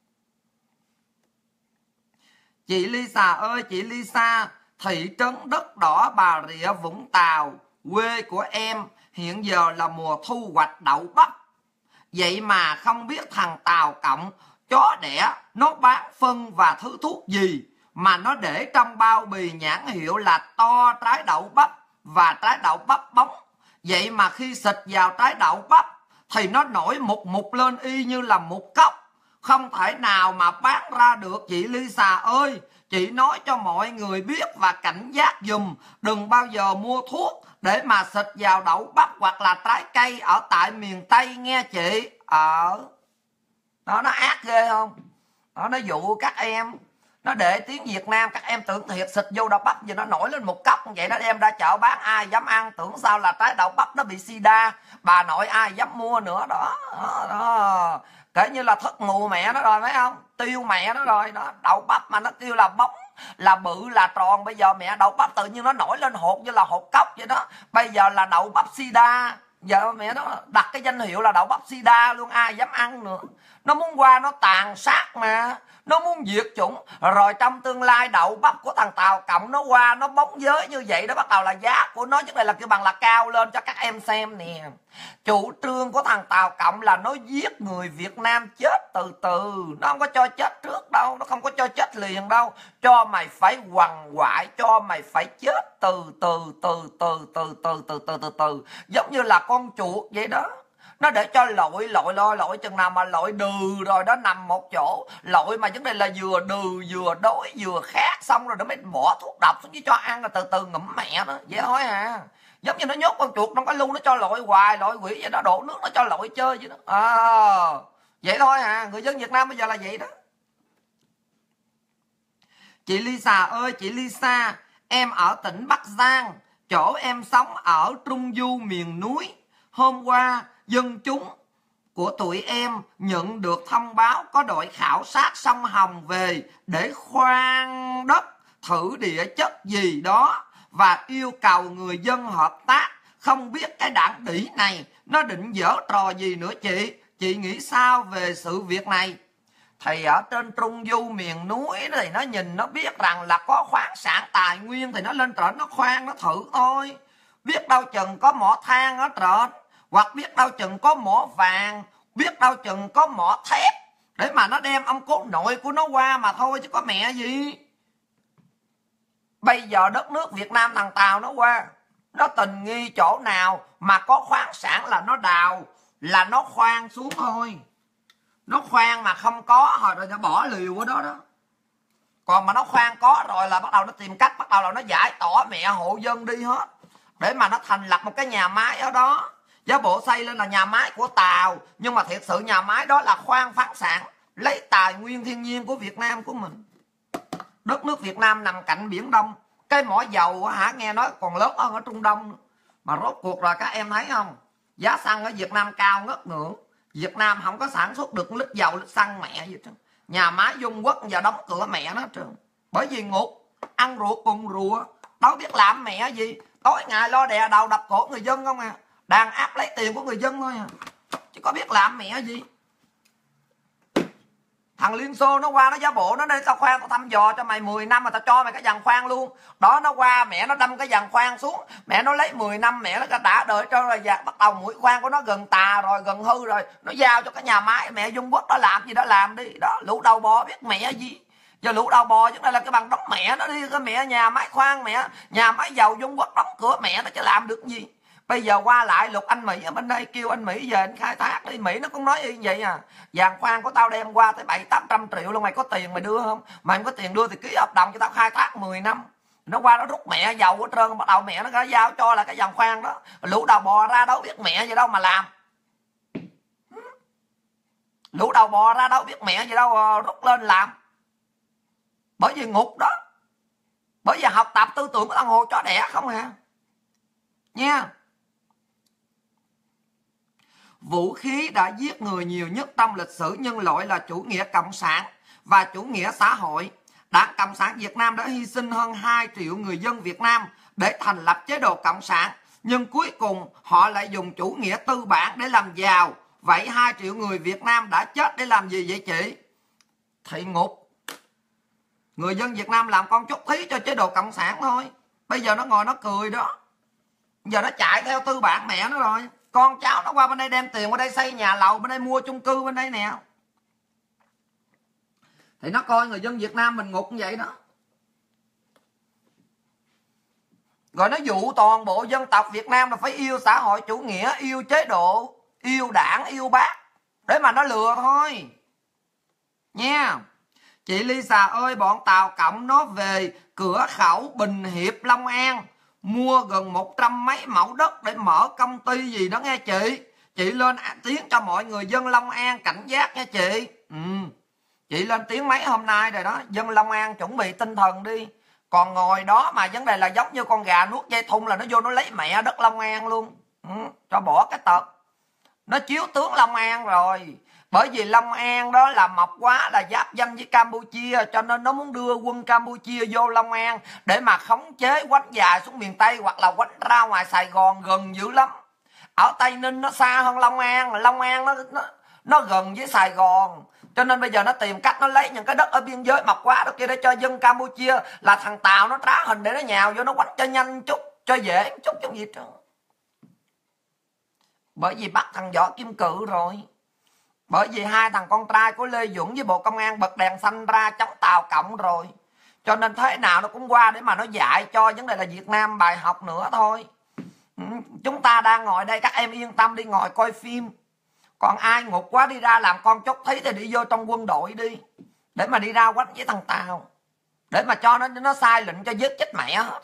Chị Lisa ơi, chị Lisa, thị trấn Đất Đỏ, Bà Rịa, Vũng Tàu, quê của em, hiện giờ là mùa thu hoạch đậu bắp. Vậy mà không biết thằng Tàu Cộng chó đẻ nó bán phân và thứ thuốc gì mà nó để trong bao bì nhãn hiệu là to trái đậu bắp và trái đậu bắp bóng. Vậy mà khi xịt vào trái đậu bắp thì nó nổi mục lên y như là một cốc. Không thể nào mà bán ra được chị Lisa ơi. Chị nói cho mọi người biết và cảnh giác dùm. Đừng bao giờ mua thuốc để mà xịt vào đậu bắp hoặc là trái cây ở tại miền Tây nghe chị. Đó, nó ác ghê không? Đó, nó dụ các em. Nó để tiếng Việt Nam, các em tưởng thiệt xịt vô đậu bắp gì nó nổi lên một cốc vậy, nó đem ra chợ bán ai dám ăn, tưởng sao là trái đậu bắp nó bị sida, bà nội ai dám mua nữa. Đó. Kể như là thất mù mẹ nó rồi phải không? Tiêu mẹ nó rồi đó. Đậu bắp mà nó kêu là bóng, là bự, là tròn. Bây giờ mẹ đậu bắp tự nhiên nó nổi lên hột như là hột cốc vậy đó. Bây giờ là đậu bắp sida. Giờ mẹ nó đặt cái danh hiệu là đậu bắp sida luôn, ai dám ăn nữa. Nó muốn qua nó tàn sát mà, nó muốn diệt chủng. Rồi trong tương lai đậu bắp của thằng Tàu Cộng nó qua nó bóng giới như vậy đó, bắt đầu là giá của nó chứ đây là kêu bằng là cao lên cho các em xem nè. Chủ trương của thằng Tàu Cộng là nó giết người Việt Nam chết từ từ, nó không có cho chết trước đâu, nó không có cho chết liền đâu, cho mày phải quằn quại, cho mày phải chết từ từ, giống như là con chuột vậy đó. Nó để cho lội chừng nào mà lội đừ rồi đó nằm một chỗ. Lội mà vấn đề là vừa đừ vừa đói vừa khát, xong rồi nó mới bỏ thuốc độc xuống với cho ăn, rồi từ từ ngụm mẹ đó. Vậy thôi à. Giống như nó nhốt con chuột trong cái lu, nó cho lội hoài, lội quỷ vậy đó, đổ nước nó cho lội chơi vậy đó. Vậy thôi à. Người dân Việt Nam bây giờ là vậy đó. Chị Lisa ơi, chị Lisa, em ở tỉnh Bắc Giang, chỗ em sống ở Trung Du miền núi. Hôm qua dân chúng của tụi em nhận được thông báo có đội khảo sát sông Hồng về để khoan đất thử địa chất gì đó và yêu cầu người dân hợp tác. Không biết cái đảng đĩ này nó định giở trò gì nữa chị nghĩ sao về sự việc này? Thì ở trên Trung Du miền núi thì nó nhìn nó biết rằng là có khoáng sản tài nguyên thì nó lên trển nó khoan nó thử thôi. Biết đâu chừng có mỏ than ở trển, hoặc biết đâu chừng có mỏ vàng, biết đâu chừng có mỏ thép để mà nó đem ông cố nội của nó qua mà thôi chứ có mẹ gì. Bây giờ đất nước Việt Nam thằng Tàu nó qua, nó tình nghi chỗ nào mà có khoáng sản là nó đào, là nó khoan xuống thôi. Nó khoan mà không có rồi nó bỏ liều ở đó đó. Còn mà nó khoan có rồi là bắt đầu nó tìm cách, bắt đầu là nó giải tỏa mẹ hộ dân đi hết, để mà nó thành lập một cái nhà máy ở đó. Giả bộ xây lên là nhà máy của Tàu, nhưng mà thiệt sự nhà máy đó là khoan khoáng sản, lấy tài nguyên thiên nhiên của Việt Nam của mình. Đất nước Việt Nam nằm cạnh Biển Đông, cái mỏ dầu nghe nói còn lớn hơn ở Trung Đông. Mà rốt cuộc rồi các em thấy không? Giá xăng ở Việt Nam cao ngất ngưỡng. Việt Nam không có sản xuất được lít dầu, lít xăng mẹ gì hết. Nhà máy Dung Quốc giờ đóng cửa mẹ nó trường. Bởi vì ngục, ăn ruột cùng rùa, đâu biết làm mẹ gì. Tối ngày lo đè đầu đập cổ người dân không à. Đàn áp lấy tiền của người dân thôi à, chứ có biết làm mẹ gì. Thằng Liên Xô nó qua nó giả bộ nó đây tao khoan tao thăm dò cho mày 10 năm mà tao cho mày cái giàn khoan luôn. Đó nó qua mẹ nó đâm cái giàn khoan xuống, mẹ nó lấy 10 năm mẹ nó đã đợi cho rồi bắt đầu mũi khoan của nó gần tà rồi, gần hư rồi, nó giao cho cái nhà máy mẹ Dung Quốc đó làm gì đó làm đi. Đó lũ đầu bò biết mẹ gì. Giờ lũ đầu bò chứ đây là cái bằng đóng mẹ nó đi, cái mẹ nhà máy khoan mẹ nhà máy dầu Dung Quốc đóng cửa mẹ nó chứ làm được gì. Bây giờ qua lại Lục anh Mỹ ở bên đây kêu anh Mỹ về anh khai thác đi. Mỹ nó cũng nói như vậy à, vàng khoan của tao đem qua tới 700-800 triệu luôn, mày có tiền mày đưa không? Mày không có tiền đưa thì ký hợp đồng cho tao khai thác 10 năm. Nó qua nó rút mẹ dầu hết trơn, bắt đầu mẹ nó giao cho là cái vàng khoan đó. Lũ đầu bò ra đâu biết mẹ gì đâu mà làm. Lũ đầu bò ra đâu biết mẹ gì đâu rút lên làm. Bởi vì ngục đó, bởi vì học tập tư tưởng của thằng Hồ chó đẻ không hả nha. Vũ khí đã giết người nhiều nhất trong lịch sử nhân loại là chủ nghĩa cộng sản và chủ nghĩa xã hội. Đảng Cộng sản Việt Nam đã hy sinh hơn 2 triệu người dân Việt Nam để thành lập chế độ cộng sản, nhưng cuối cùng họ lại dùng chủ nghĩa tư bản để làm giàu. Vậy 2 triệu người Việt Nam đã chết để làm gì vậy chị? Thị ngục. Người dân Việt Nam làm con chốt thí cho chế độ cộng sản thôi. Bây giờ nó ngồi nó cười đó. Giờ nó chạy theo tư bản mẹ nó rồi. Con cháu nó qua bên đây đem tiền qua đây xây nhà lầu, bên đây mua chung cư bên đây nè. Thì nó coi người dân Việt Nam mình ngục như vậy đó. Rồi nó dụ toàn bộ dân tộc Việt Nam là phải yêu xã hội chủ nghĩa, yêu chế độ, yêu đảng, yêu bác. Để mà nó lừa thôi nha. Chị Lisa ơi, bọn Tàu Cộng nó về cửa khẩu Bình Hiệp, Long An mua gần 100 mấy mẫu đất để mở công ty gì đó nghe chị. Chị lên tiếng cho mọi người dân Long An cảnh giác nha chị. Chị lên tiếng mấy hôm nay rồi đó. Dân Long An chuẩn bị tinh thần đi. Còn ngồi đó mà vấn đề là giống như con gà nuốt dây thun là nó vô nó lấy mẹ đất Long An luôn. Cho bỏ cái tật. Nó chiếu tướng Long An rồi. Bởi vì Long An đó là Mộc Hóa là giáp danh với Campuchia, cho nên nó muốn đưa quân Campuchia vô Long An để mà khống chế quánh dài xuống miền Tây hoặc là quánh ra ngoài Sài Gòn gần dữ lắm. Ở Tây Ninh nó xa hơn Long An, Long An nó gần với Sài Gòn. Cho nên bây giờ nó tìm cách nó lấy những cái đất ở biên giới Mộc Hóa đó kia để cho dân Campuchia là thằng Tàu nó trá hình để nó nhào vô nó quánh cho nhanh chút, cho dễ chút chút gì trơn. Bởi vì bắt thằng Võ Kim Cự rồi. Bởi vì hai thằng con trai của Lê Duẩn với Bộ Công an bật đèn xanh ra chống Tàu Cộng rồi. Cho nên thế nào nó cũng qua để mà nó dạy cho vấn đề là Việt Nam bài học nữa thôi. Chúng ta đang ngồi đây, các em yên tâm đi ngồi coi phim. Còn ai ngục quá đi ra làm con chốt thí thì đi vô trong quân đội đi. Để mà đi ra quánh với thằng Tàu. Để mà cho nó sai lệnh cho giết chết mẹ hết.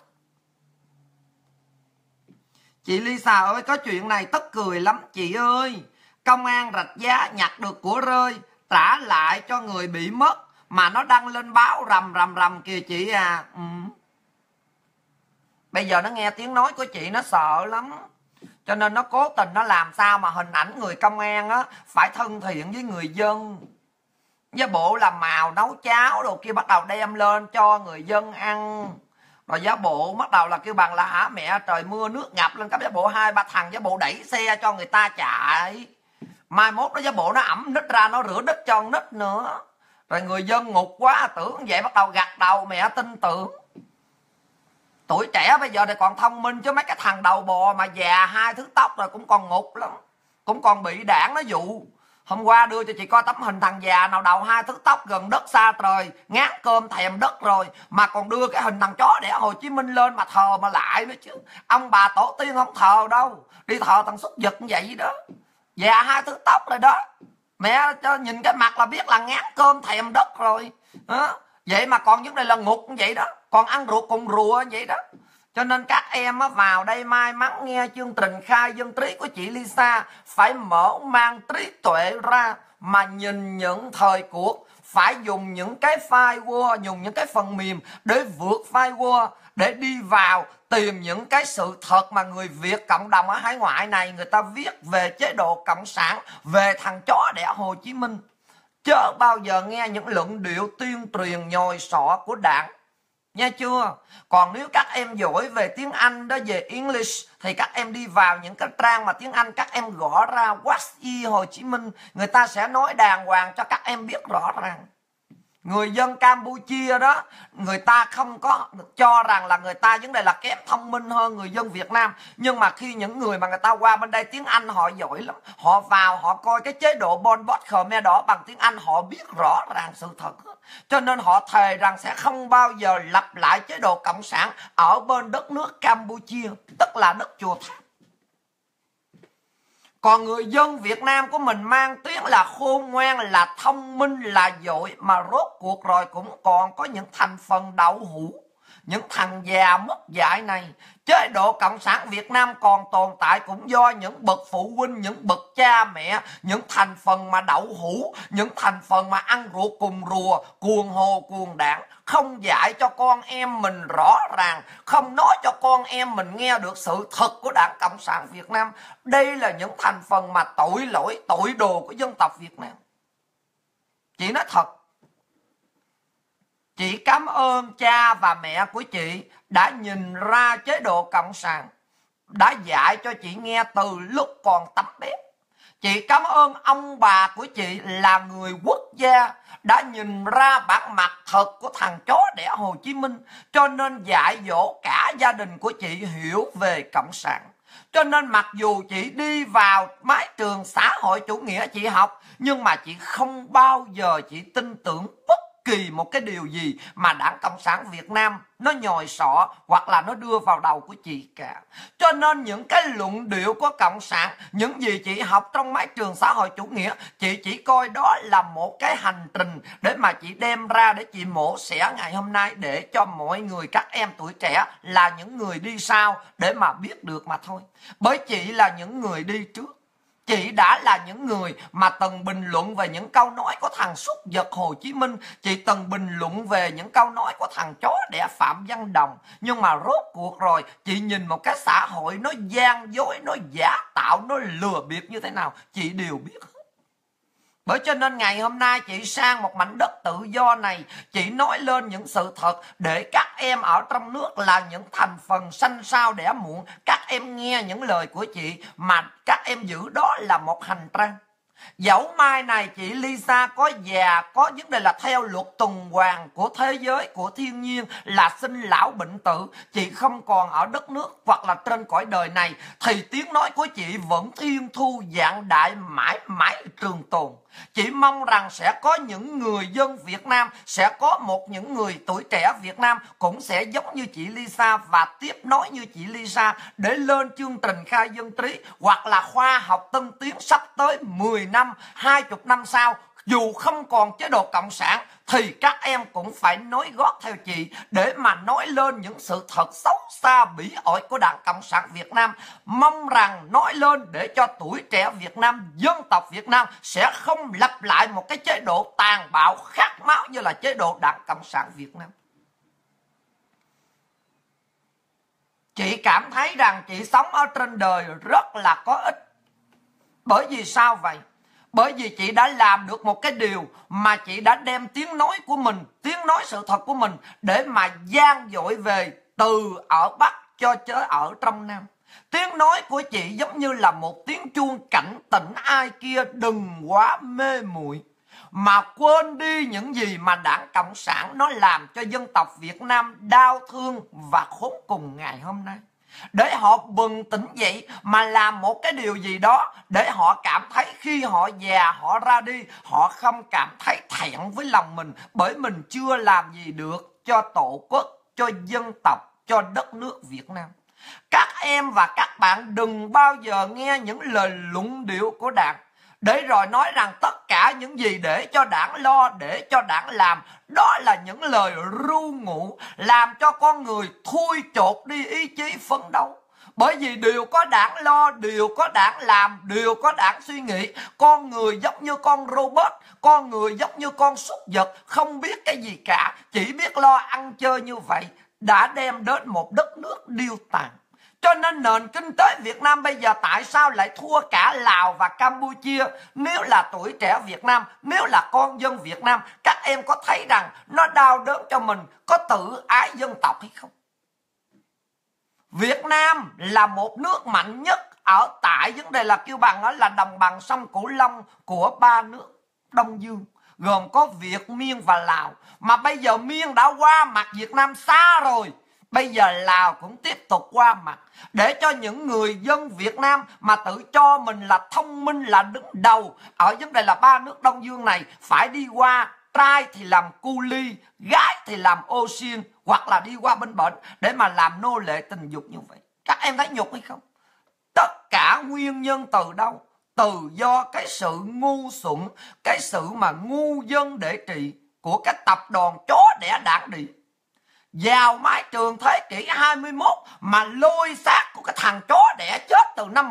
Chị Lisa ơi, có chuyện này tức cười lắm chị ơi. Công an Rạch Giá nhặt được của rơi trả lại cho người bị mất mà nó đăng lên báo rầm kìa chị à. Bây giờ nó nghe tiếng nói của chị nó sợ lắm. Cho nên nó cố tình nó làm sao mà hình ảnh người công an á phải thân thiện với người dân. Với bộ làm màu nấu cháo đồ kia bắt đầu đem lên cho người dân ăn. Rồi giá bộ bắt đầu là kêu bằng là hả mẹ trời mưa nước ngập lên cấp giá bộ 2-3 thằng giá bộ đẩy xe cho người ta chạy. Mai mốt đó giá bộ nó ẩm nít ra nó rửa đít cho nít nữa. Rồi người dân ngục quá tưởng vậy bắt đầu gật đầu mẹ tin tưởng. Tuổi trẻ bây giờ thì còn thông minh chứ mấy cái thằng đầu bò mà già 2 thứ tóc rồi cũng còn ngục lắm. Cũng còn bị đảng nó dụ. Hôm qua đưa cho chị coi tấm hình thằng già nào đầu 2 thứ tóc gần đất xa trời, ngán cơm thèm đất rồi mà còn đưa cái hình thằng chó đẻ Hồ Chí Minh lên mà thờ mà lại nữa chứ. Ông bà tổ tiên không thờ đâu, đi thờ thằng súc vật như vậy đó. Già 2 thứ tóc rồi đó. Mẹ cho nhìn cái mặt là biết là ngán cơm thèm đất rồi đó. Vậy mà còn vấn đề là ngục như vậy đó. Còn ăn ruột cùng rùa như vậy đó. Cho nên các em vào đây may mắn nghe chương trình khai dân trí của chị Lisa, phải mở mang trí tuệ ra mà nhìn những thời cuộc, phải dùng những cái firewall, dùng những cái phần mềm để vượt firewall, để đi vào tìm những cái sự thật mà người Việt cộng đồng ở hải ngoại này người ta viết về chế độ cộng sản, về thằng chó đẻ Hồ Chí Minh. Chớ bao giờ nghe những luận điệu tuyên truyền nhồi sọ của đảng. Nghe chưa? Còn nếu các em giỏi về tiếng Anh đó, về English, thì các em đi vào những cái trang mà tiếng Anh, các em gõ ra What is Hồ Chí Minh, người ta sẽ nói đàng hoàng cho các em biết rõ ràng. Người dân Campuchia đó, người ta không có cho rằng là người ta vấn đề là kém thông minh hơn người dân Việt Nam. Nhưng mà khi những người mà người ta qua bên đây tiếng Anh họ giỏi lắm, họ vào họ coi cái chế độ Pol Pot Khmer Đỏ bằng tiếng Anh, họ biết rõ ràng sự thật. Cho nên họ thề rằng sẽ không bao giờ lặp lại chế độ cộng sản ở bên đất nước Campuchia, tức là đất chùa Tháp. Còn người dân Việt Nam của mình mang tiếng là khôn ngoan, là thông minh, là giỏi, mà rốt cuộc rồi cũng còn có những thành phần đậu hũ, những thằng già mất dạy này. Chế độ Cộng sản Việt Nam còn tồn tại cũng do những bậc phụ huynh, những bậc cha mẹ, những thành phần mà đậu hũ, những thành phần mà ăn ruột cùng rùa, cuồng hồ cuồng đảng, không dạy cho con em mình rõ ràng, không nói cho con em mình nghe được sự thật của Đảng Cộng sản Việt Nam. Đây là những thành phần mà tội lỗi, tội đồ của dân tộc Việt Nam. Chị nói thật, chị cảm ơn cha và mẹ của chị đã nhìn ra chế độ Cộng sản, đã dạy cho chị nghe từ lúc còn tắm bếp. Chị cảm ơn ông bà của chị là người quốc gia đã nhìn ra bản mặt thật của thằng chó đẻ Hồ Chí Minh, cho nên dạy dỗ cả gia đình của chị hiểu về Cộng sản. Cho nên mặc dù chị đi vào mái trường xã hội chủ nghĩa chị học, nhưng mà chị không bao giờ chị tin tưởng bất kỳ một cái điều gì mà Đảng Cộng sản Việt Nam nó nhồi sọ hoặc là nó đưa vào đầu của chị cả. Cho nên những cái luận điệu của Cộng sản, những gì chị học trong mái trường xã hội chủ nghĩa, chị chỉ coi đó là một cái hành trình để mà chị đem ra để chị mổ xẻ ngày hôm nay, để cho mọi người, các em tuổi trẻ là những người đi sau để mà biết được mà thôi. Bởi chị là những người đi trước. Chị đã là những người mà từng bình luận về những câu nói của thằng súc vật Hồ Chí Minh. Chị từng bình luận về những câu nói của thằng chó đẻ Phạm Văn Đồng. Nhưng mà rốt cuộc rồi chị nhìn một cái xã hội nó gian dối, nó giả tạo, nó lừa bịp như thế nào, chị đều biết hết. Bởi cho nên ngày hôm nay chị sang một mảnh đất tự do này, chị nói lên những sự thật để các em ở trong nước là những thành phần sanh sao đẻ muộn, các em nghe những lời của chị mà các em giữ đó là một hành trang. Dẫu mai này chị Lisa có già, có vấn đề là theo luật tuần hoàn của thế giới, của thiên nhiên là sinh lão bệnh tử, chị không còn ở đất nước hoặc là trên cõi đời này, thì tiếng nói của chị vẫn thiên thu vạn đại, mãi mãi trường tồn. Chị mong rằng sẽ có những người dân Việt Nam, sẽ có những người tuổi trẻ Việt Nam cũng sẽ giống như chị Lisa và tiếp nối như chị Lisa để lên chương trình khai dân trí hoặc là khoa học tân tiến sắp tới 10 năm, 20 năm sau. Dù không còn chế độ cộng sản thì các em cũng phải nối gót theo chị để mà nói lên những sự thật xấu xa bỉ ổi của Đảng Cộng sản Việt Nam. Mong rằng nói lên để cho tuổi trẻ Việt Nam, dân tộc Việt Nam sẽ không lặp lại một cái chế độ tàn bạo khát máu như là chế độ Đảng Cộng sản Việt Nam. Chị cảm thấy rằng chị sống ở trên đời rất là có ích. Bởi vì sao vậy? Bởi vì chị đã làm được một cái điều mà chị đã đem tiếng nói của mình, tiếng nói sự thật của mình để mà gian dội về từ ở Bắc cho tới ở trong Nam. Tiếng nói của chị giống như là một tiếng chuông cảnh tỉnh ai kia đừng quá mê muội, mà quên đi những gì mà Đảng Cộng sản nó làm cho dân tộc Việt Nam đau thương và khốn cùng ngày hôm nay. Để họ bừng tỉnh dậy mà làm một cái điều gì đó để họ cảm thấy khi họ già họ ra đi, họ không cảm thấy thẹn với lòng mình bởi mình chưa làm gì được cho tổ quốc, cho dân tộc, cho đất nước Việt Nam. Các em và các bạn đừng bao giờ nghe những lời luận điệu của Đảng để rồi nói rằng tất cả những gì để cho Đảng lo, để cho Đảng làm, đó là những lời ru ngụ làm cho con người thui chột đi ý chí phấn đấu. Bởi vì điều có Đảng lo, điều có Đảng làm, điều có Đảng suy nghĩ. Con người giống như con robot, con người giống như con súc vật, không biết cái gì cả, chỉ biết lo ăn chơi như vậy, đã đem đến một đất nước điêu tàn. Cho nên nền kinh tế Việt Nam bây giờ tại sao lại thua cả Lào và Campuchia? Nếu là tuổi trẻ Việt Nam, nếu là con dân Việt Nam, các em có thấy rằng nó đau đớn cho mình, có tự ái dân tộc hay không? Việt Nam là một nước mạnh nhất ở tại vấn đề là kêu bằng đó là đồng bằng sông Cửu Long của ba nước Đông Dương. gồm có Việt, Miên và Lào. Mà bây giờ Miên đã qua mặt Việt Nam xa rồi, bây giờ Lào cũng tiếp tục qua mặt, để cho những người dân Việt Nam mà tự cho mình là thông minh, là đứng đầu ở vấn đề là ba nước Đông Dương này, phải đi qua, trai thì làm cu ly, gái thì làm ô xin, hoặc là đi qua bên bển để mà làm nô lệ tình dục như vậy. Các em thấy nhục hay không? Tất cả nguyên nhân từ đâu? Từ do cái sự ngu xuẩn, cái sự mà ngu dân để trị của cái tập đoàn chó đẻ đảng địa. Vào mái trường thế kỷ 21 mà lôi xác của cái thằng chó đẻ chết từ năm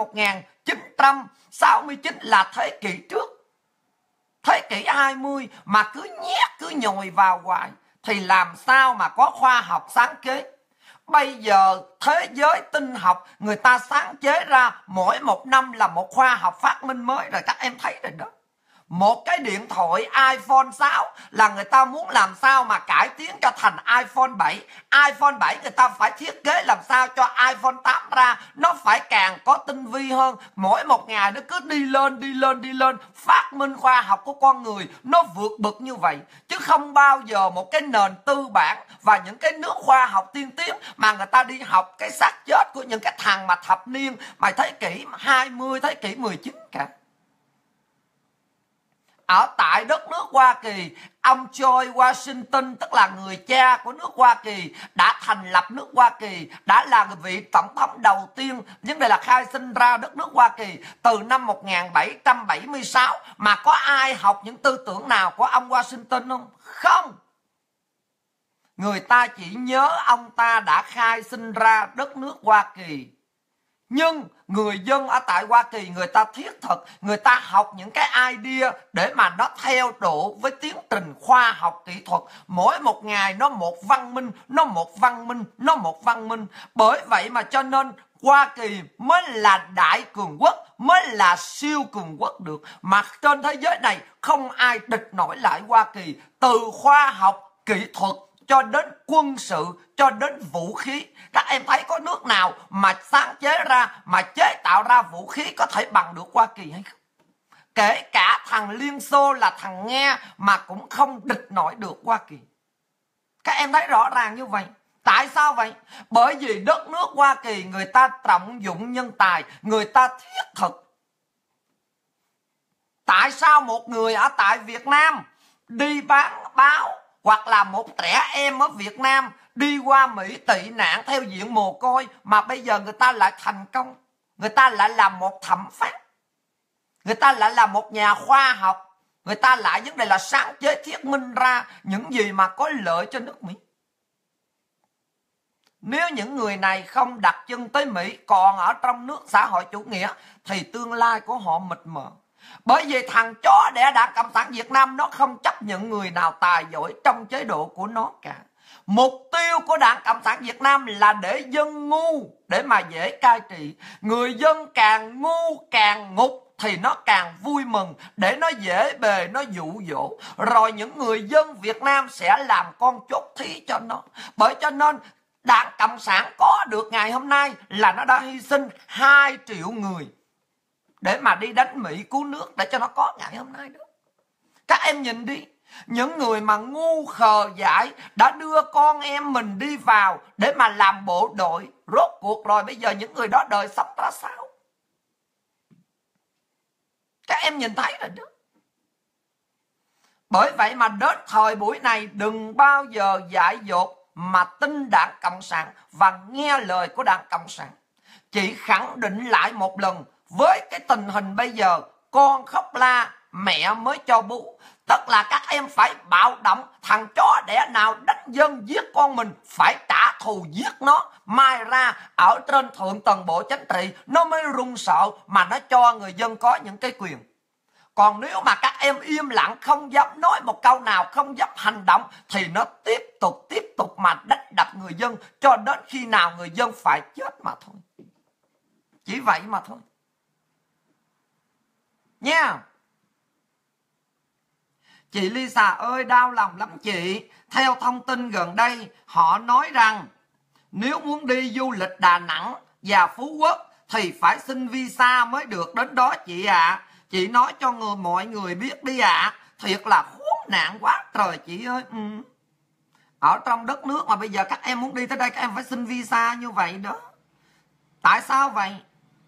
1969 là thế kỷ trước. Thế kỷ 20 mà cứ nhét, cứ nhồi vào hoài thì làm sao mà có khoa học sáng chế. Bây giờ thế giới tin học người ta sáng chế ra mỗi một năm là một khoa học phát minh mới rồi, các em thấy rồi đó. Một cái điện thoại iPhone 6 là người ta muốn làm sao mà cải tiến cho thành iPhone 7. iPhone 7 người ta phải thiết kế làm sao cho iPhone 8 ra nó phải càng có tinh vi hơn. Mỗi một ngày nó cứ đi lên. Phát minh khoa học của con người nó vượt bậc như vậy. Chứ không bao giờ một cái nền tư bản và những cái nước khoa học tiên tiến mà người ta đi học cái xác chết của những cái thằng mà thập niên mà thế kỷ 20, thế kỷ 19 cả. Ở tại đất nước Hoa Kỳ, ông George Washington, tức là người cha của nước Hoa Kỳ, đã thành lập nước Hoa Kỳ, đã là vị tổng thống đầu tiên, vấn đề là khai sinh ra đất nước Hoa Kỳ từ năm 1776. Mà có ai học những tư tưởng nào của ông Washington không? Không. Người ta chỉ nhớ ông ta đã khai sinh ra đất nước Hoa Kỳ. Nhưng người dân ở tại Hoa Kỳ người ta thiết thực, người ta học những cái idea để mà nó theo độ với tiến trình khoa học kỹ thuật. Mỗi một ngày nó một văn minh, nó một văn minh, nó một văn minh. Bởi vậy mà cho nên Hoa Kỳ mới là đại cường quốc, mới là siêu cường quốc được. Mà trên thế giới này không ai địch nổi lại Hoa Kỳ. Từ khoa học kỹ thuật cho đến quân sự, cho đến vũ khí. Các em thấy có nước nào mà sáng chế ra, mà chế tạo ra vũ khí có thể bằng được Hoa Kỳ hay không? Kể cả thằng Liên Xô là thằng Nga mà cũng không địch nổi được Hoa Kỳ. Các em thấy rõ ràng như vậy. Tại sao vậy? Bởi vì đất nước Hoa Kỳ người ta trọng dụng nhân tài, người ta thiết thực. Tại sao một người ở tại Việt Nam đi bán báo, hoặc là một trẻ em ở Việt Nam đi qua Mỹ tị nạn theo diện mồ côi mà bây giờ người ta lại thành công, người ta lại là một thẩm phán, người ta lại là một nhà khoa học, người ta lại vấn đề là sáng chế thuyết minh ra những gì mà có lợi cho nước Mỹ. Nếu những người này không đặt chân tới Mỹ, còn ở trong nước xã hội chủ nghĩa thì tương lai của họ mịt mờ. Bởi vì thằng chó đẻ Đảng Cộng sản Việt Nam nó không chấp nhận người nào tài giỏi trong chế độ của nó cả. Mục tiêu của Đảng Cộng sản Việt Nam là để dân ngu, để mà dễ cai trị. Người dân càng ngu càng ngục thì nó càng vui mừng, để nó dễ bề, nó dụ dỗ. Rồi những người dân Việt Nam sẽ làm con chốt thí cho nó. Bởi cho nên Đảng Cộng sản có được ngày hôm nay là nó đã hy sinh 2 triệu người để mà đi đánh Mỹ cứu nước, để cho nó có ngày hôm nay đó. Các em nhìn đi, những người mà ngu khờ dại đã đưa con em mình đi vào để mà làm bộ đội, rốt cuộc rồi bây giờ những người đó đời sống ra sao? Các em nhìn thấy rồi đó. Bởi vậy mà đến thời buổi này đừng bao giờ dại dột mà tin Đảng Cộng sản và nghe lời của Đảng Cộng sản. Chị khẳng định lại một lần, với cái tình hình bây giờ, con khóc la mẹ mới cho bú. Tức là các em phải bạo động, thằng chó đẻ nào đánh dân giết con mình phải trả thù giết nó. Mai ra ở trên thượng tầng bộ chính trị nó mới run sợ mà nó cho người dân có những cái quyền. Còn nếu mà các em im lặng, không dám nói một câu nào, không dám hành động, thì nó tiếp tục mà đánh đập người dân cho đến khi nào người dân phải chết mà thôi. Chỉ vậy mà thôi nha. Chị Lisa ơi, đau lòng lắm chị. Theo thông tin gần đây, họ nói rằng nếu muốn đi du lịch Đà Nẵng và Phú Quốc thì phải xin visa mới được đến đó chị ạ. Chị nói cho mọi người biết đi ạ. Thiệt là khốn khốn nạn quá trời chị ơi. Ở trong đất nước mà bây giờ các em muốn đi tới đây các em phải xin visa như vậy đó. Tại sao vậy?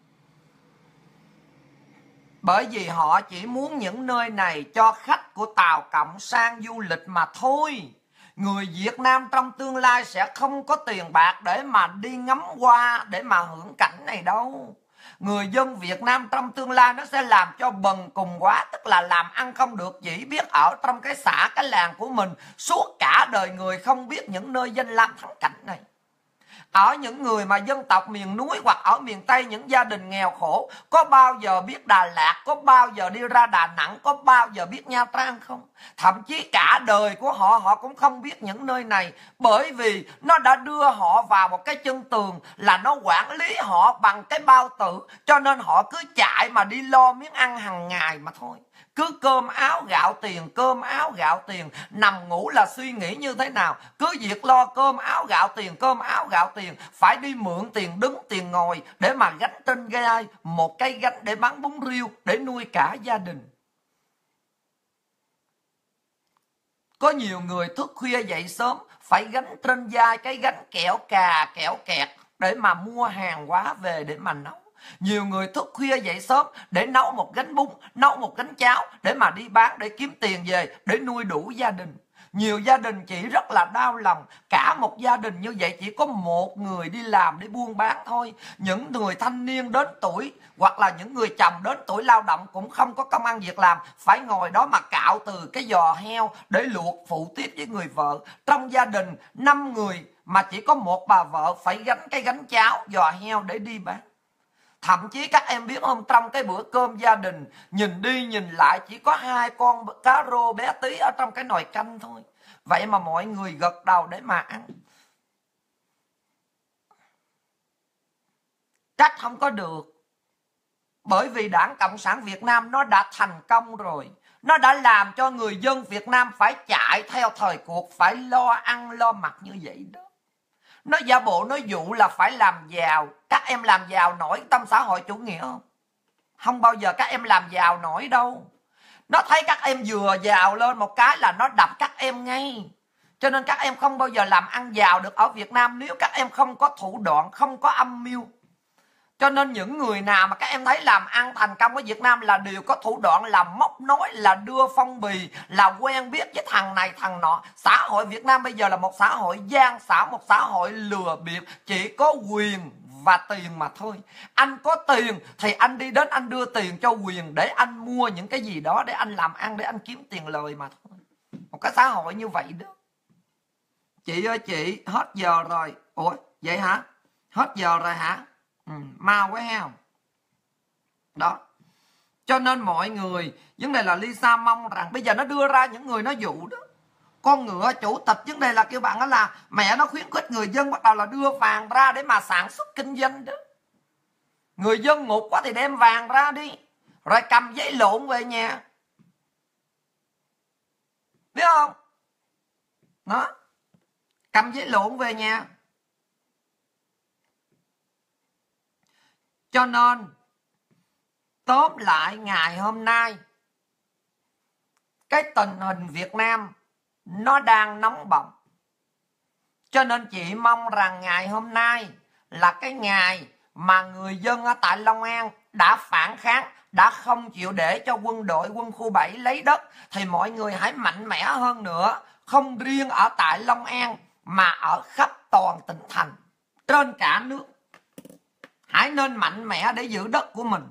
Bởi vì họ chỉ muốn những nơi này cho khách của Tàu Cộng sang du lịch mà thôi. Người Việt Nam trong tương lai sẽ không có tiền bạc để mà đi ngắm hoa, để mà hưởng cảnh này đâu. Người dân Việt Nam trong tương lai nó sẽ làm cho bần cùng quá, tức là làm ăn không được, chỉ biết ở trong cái xã, cái làng của mình. Suốt cả đời người không biết những nơi danh lam thắng cảnh này. Ở những người mà dân tộc miền núi hoặc ở miền Tây, những gia đình nghèo khổ, có bao giờ biết Đà Lạt, có bao giờ đi ra Đà Nẵng, có bao giờ biết Nha Trang không? Thậm chí cả đời của họ cũng không biết những nơi này. Bởi vì nó đã đưa họ vào một cái chân tường, là nó quản lý họ bằng cái bao tử. Cho nên họ cứ chạy mà đi lo miếng ăn hàng ngày mà thôi. Cứ cơm áo gạo tiền, cơm áo gạo tiền, nằm ngủ là suy nghĩ như thế nào. Cứ việc lo cơm áo gạo tiền, cơm áo gạo tiền. Phải đi mượn tiền đứng, tiền ngồi để mà gánh trên vai một cây gánh để bán bún riêu, để nuôi cả gia đình. Có nhiều người thức khuya dậy sớm, phải gánh trên vai cái gánh kẹo cà, kẹo kẹt để mà mua hàng hóa về để mà nấu. Nhiều người thức khuya dậy sớm để nấu một gánh bún, nấu một gánh cháo để mà đi bán, để kiếm tiền về, để nuôi đủ gia đình. Nhiều gia đình chị rất là đau lòng. Cả một gia đình như vậy chỉ có một người đi làm để buôn bán thôi. Những người thanh niên đến tuổi hoặc là những người chồng đến tuổi lao động cũng không có công ăn việc làm, phải ngồi đó mà cạo từ cái giò heo để luộc phụ tiếp với người vợ. Trong gia đình 5 người mà chỉ có một bà vợ phải gánh cái gánh cháo, giò heo để đi bán. Thậm chí các em biết không, trong cái bữa cơm gia đình, nhìn đi nhìn lại chỉ có 2 con cá rô bé tí ở trong cái nồi canh thôi. Vậy mà mọi người gật đầu để mà ăn. Trách không có được. Bởi vì Đảng Cộng sản Việt Nam nó đã thành công rồi. Nó đã làm cho người dân Việt Nam phải chạy theo thời cuộc, phải lo ăn lo mặc như vậy đó. Nó giả bộ nói dụ là phải làm giàu. Các em làm giàu nổi trong xã hội chủ nghĩa không? Không bao giờ các em làm giàu nổi đâu. Nó thấy các em vừa giàu lên một cái là nó đập các em ngay. Cho nên các em không bao giờ làm ăn giàu được ở Việt Nam nếu các em không có thủ đoạn, không có âm mưu. Cho nên những người nào mà các em thấy làm ăn thành công ở Việt Nam là đều có thủ đoạn, là móc nối, là đưa phong bì, là quen biết với thằng này thằng nọ. Xã hội Việt Nam bây giờ là một xã hội gian xảo, một xã hội lừa bịp, chỉ có quyền và tiền mà thôi. Anh có tiền thì anh đi đến anh đưa tiền cho quyền để anh mua những cái gì đó để anh làm ăn, để anh kiếm tiền lời mà thôi. Một cái xã hội như vậy đó. Chị ơi chị, hết giờ rồi. Ủa vậy hả? Hết giờ rồi hả? Mau quá ha. Đó. Cho nên mọi người, vấn đề là Lisa mong rằng bây giờ nó đưa ra những người nó dụ đó. Con ngựa chủ tịch vấn đề là kêu bạn đó là mẹ nó khuyến khích người dân bắt đầu là đưa vàng ra để mà sản xuất kinh doanh đó. Người dân ngục quá thì đem vàng ra đi, rồi cầm giấy lộn về nhà. Biết không? Đó. Cầm giấy lộn về nhà. Cho nên tóm lại ngày hôm nay, cái tình hình Việt Nam nó đang nóng bỏng. Cho nên chị mong rằng ngày hôm nay là cái ngày mà người dân ở tại Long An đã phản kháng, đã không chịu để cho quân đội quân khu 7 lấy đất. Thì mọi người hãy mạnh mẽ hơn nữa. Không riêng ở tại Long An mà ở khắp toàn tỉnh thành, trên cả nước. Hãy nên mạnh mẽ để giữ đất của mình.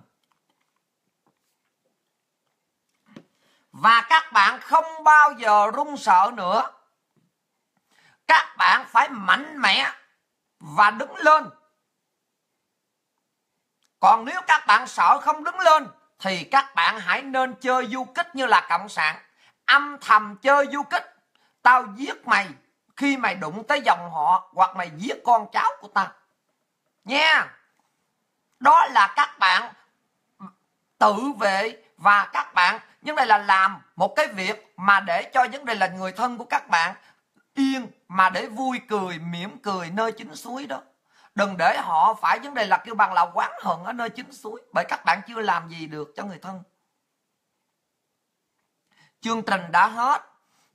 Và các bạn không bao giờ run sợ nữa. Các bạn phải mạnh mẽ và đứng lên. Còn nếu các bạn sợ không đứng lên thì các bạn hãy nên chơi du kích như là Cộng sản. Âm thầm chơi du kích. Tao giết mày khi mày đụng tới dòng họ, hoặc mày giết con cháu của tao nha. Đó là các bạn tự vệ. Và các bạn vấn đề là làm một cái việc mà để cho vấn đề là người thân của các bạn yên, mà để vui cười, mỉm cười nơi chính suối đó. Đừng để họ phải vấn đề là kêu bằng là oán hận ở nơi chính suối, bởi các bạn chưa làm gì được cho người thân. Chương trình đã hết.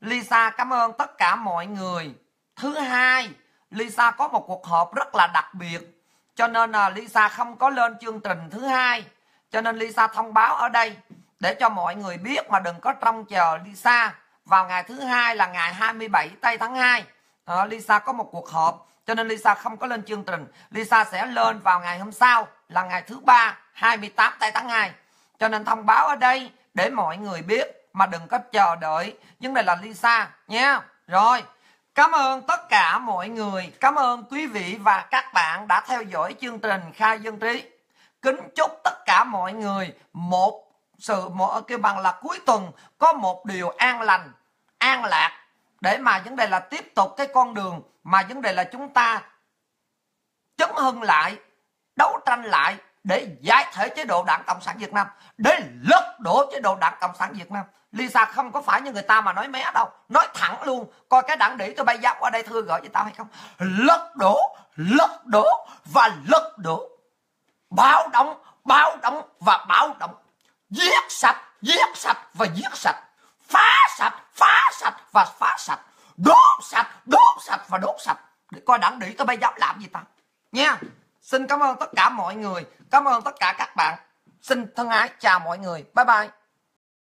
Lisa cảm ơn tất cả mọi người. Thứ hai, Lisa có một cuộc họp rất là đặc biệt, cho nên là Lisa không có lên chương trình thứ hai. Cho nên Lisa thông báo ở đây để cho mọi người biết mà đừng có trông chờ Lisa. Vào ngày thứ hai là ngày 27 tây tháng 2, Lisa có một cuộc họp, cho nên Lisa không có lên chương trình. Lisa sẽ lên vào ngày hôm sau là ngày thứ ba 28 tây tháng 2. Cho nên thông báo ở đây để mọi người biết mà đừng có chờ đợi. Nhưng này là Lisa nha. Rồi, cảm ơn tất cả mọi người. Cảm ơn quý vị và các bạn đã theo dõi chương trình Khai Dân Trí. Kính chúc tất cả mọi người kêu bằng là cuối tuần có một điều an lành, an lạc, để mà vấn đề là tiếp tục cái con đường mà vấn đề là chúng ta chấn hưng lại, đấu tranh lại để giải thể chế độ Đảng Cộng sản Việt Nam, để lật đổ chế độ Đảng Cộng sản Việt Nam. Lisa không có phải như người ta mà nói mé đâu, nói thẳng luôn. Coi cái đảng đĩ tôi bay dám qua đây thưa gọi với tao hay không. Lật đổ và lật đổ. Báo động và báo động. Giết sạch và giết sạch. Phá sạch và phá sạch. Đốt sạch và đốt sạch. Để coi đảng đĩ tôi bay dám làm gì tao nha. Xin cảm ơn tất cả mọi người, cảm ơn tất cả các bạn. Xin thân ái chào mọi người. Bye bye.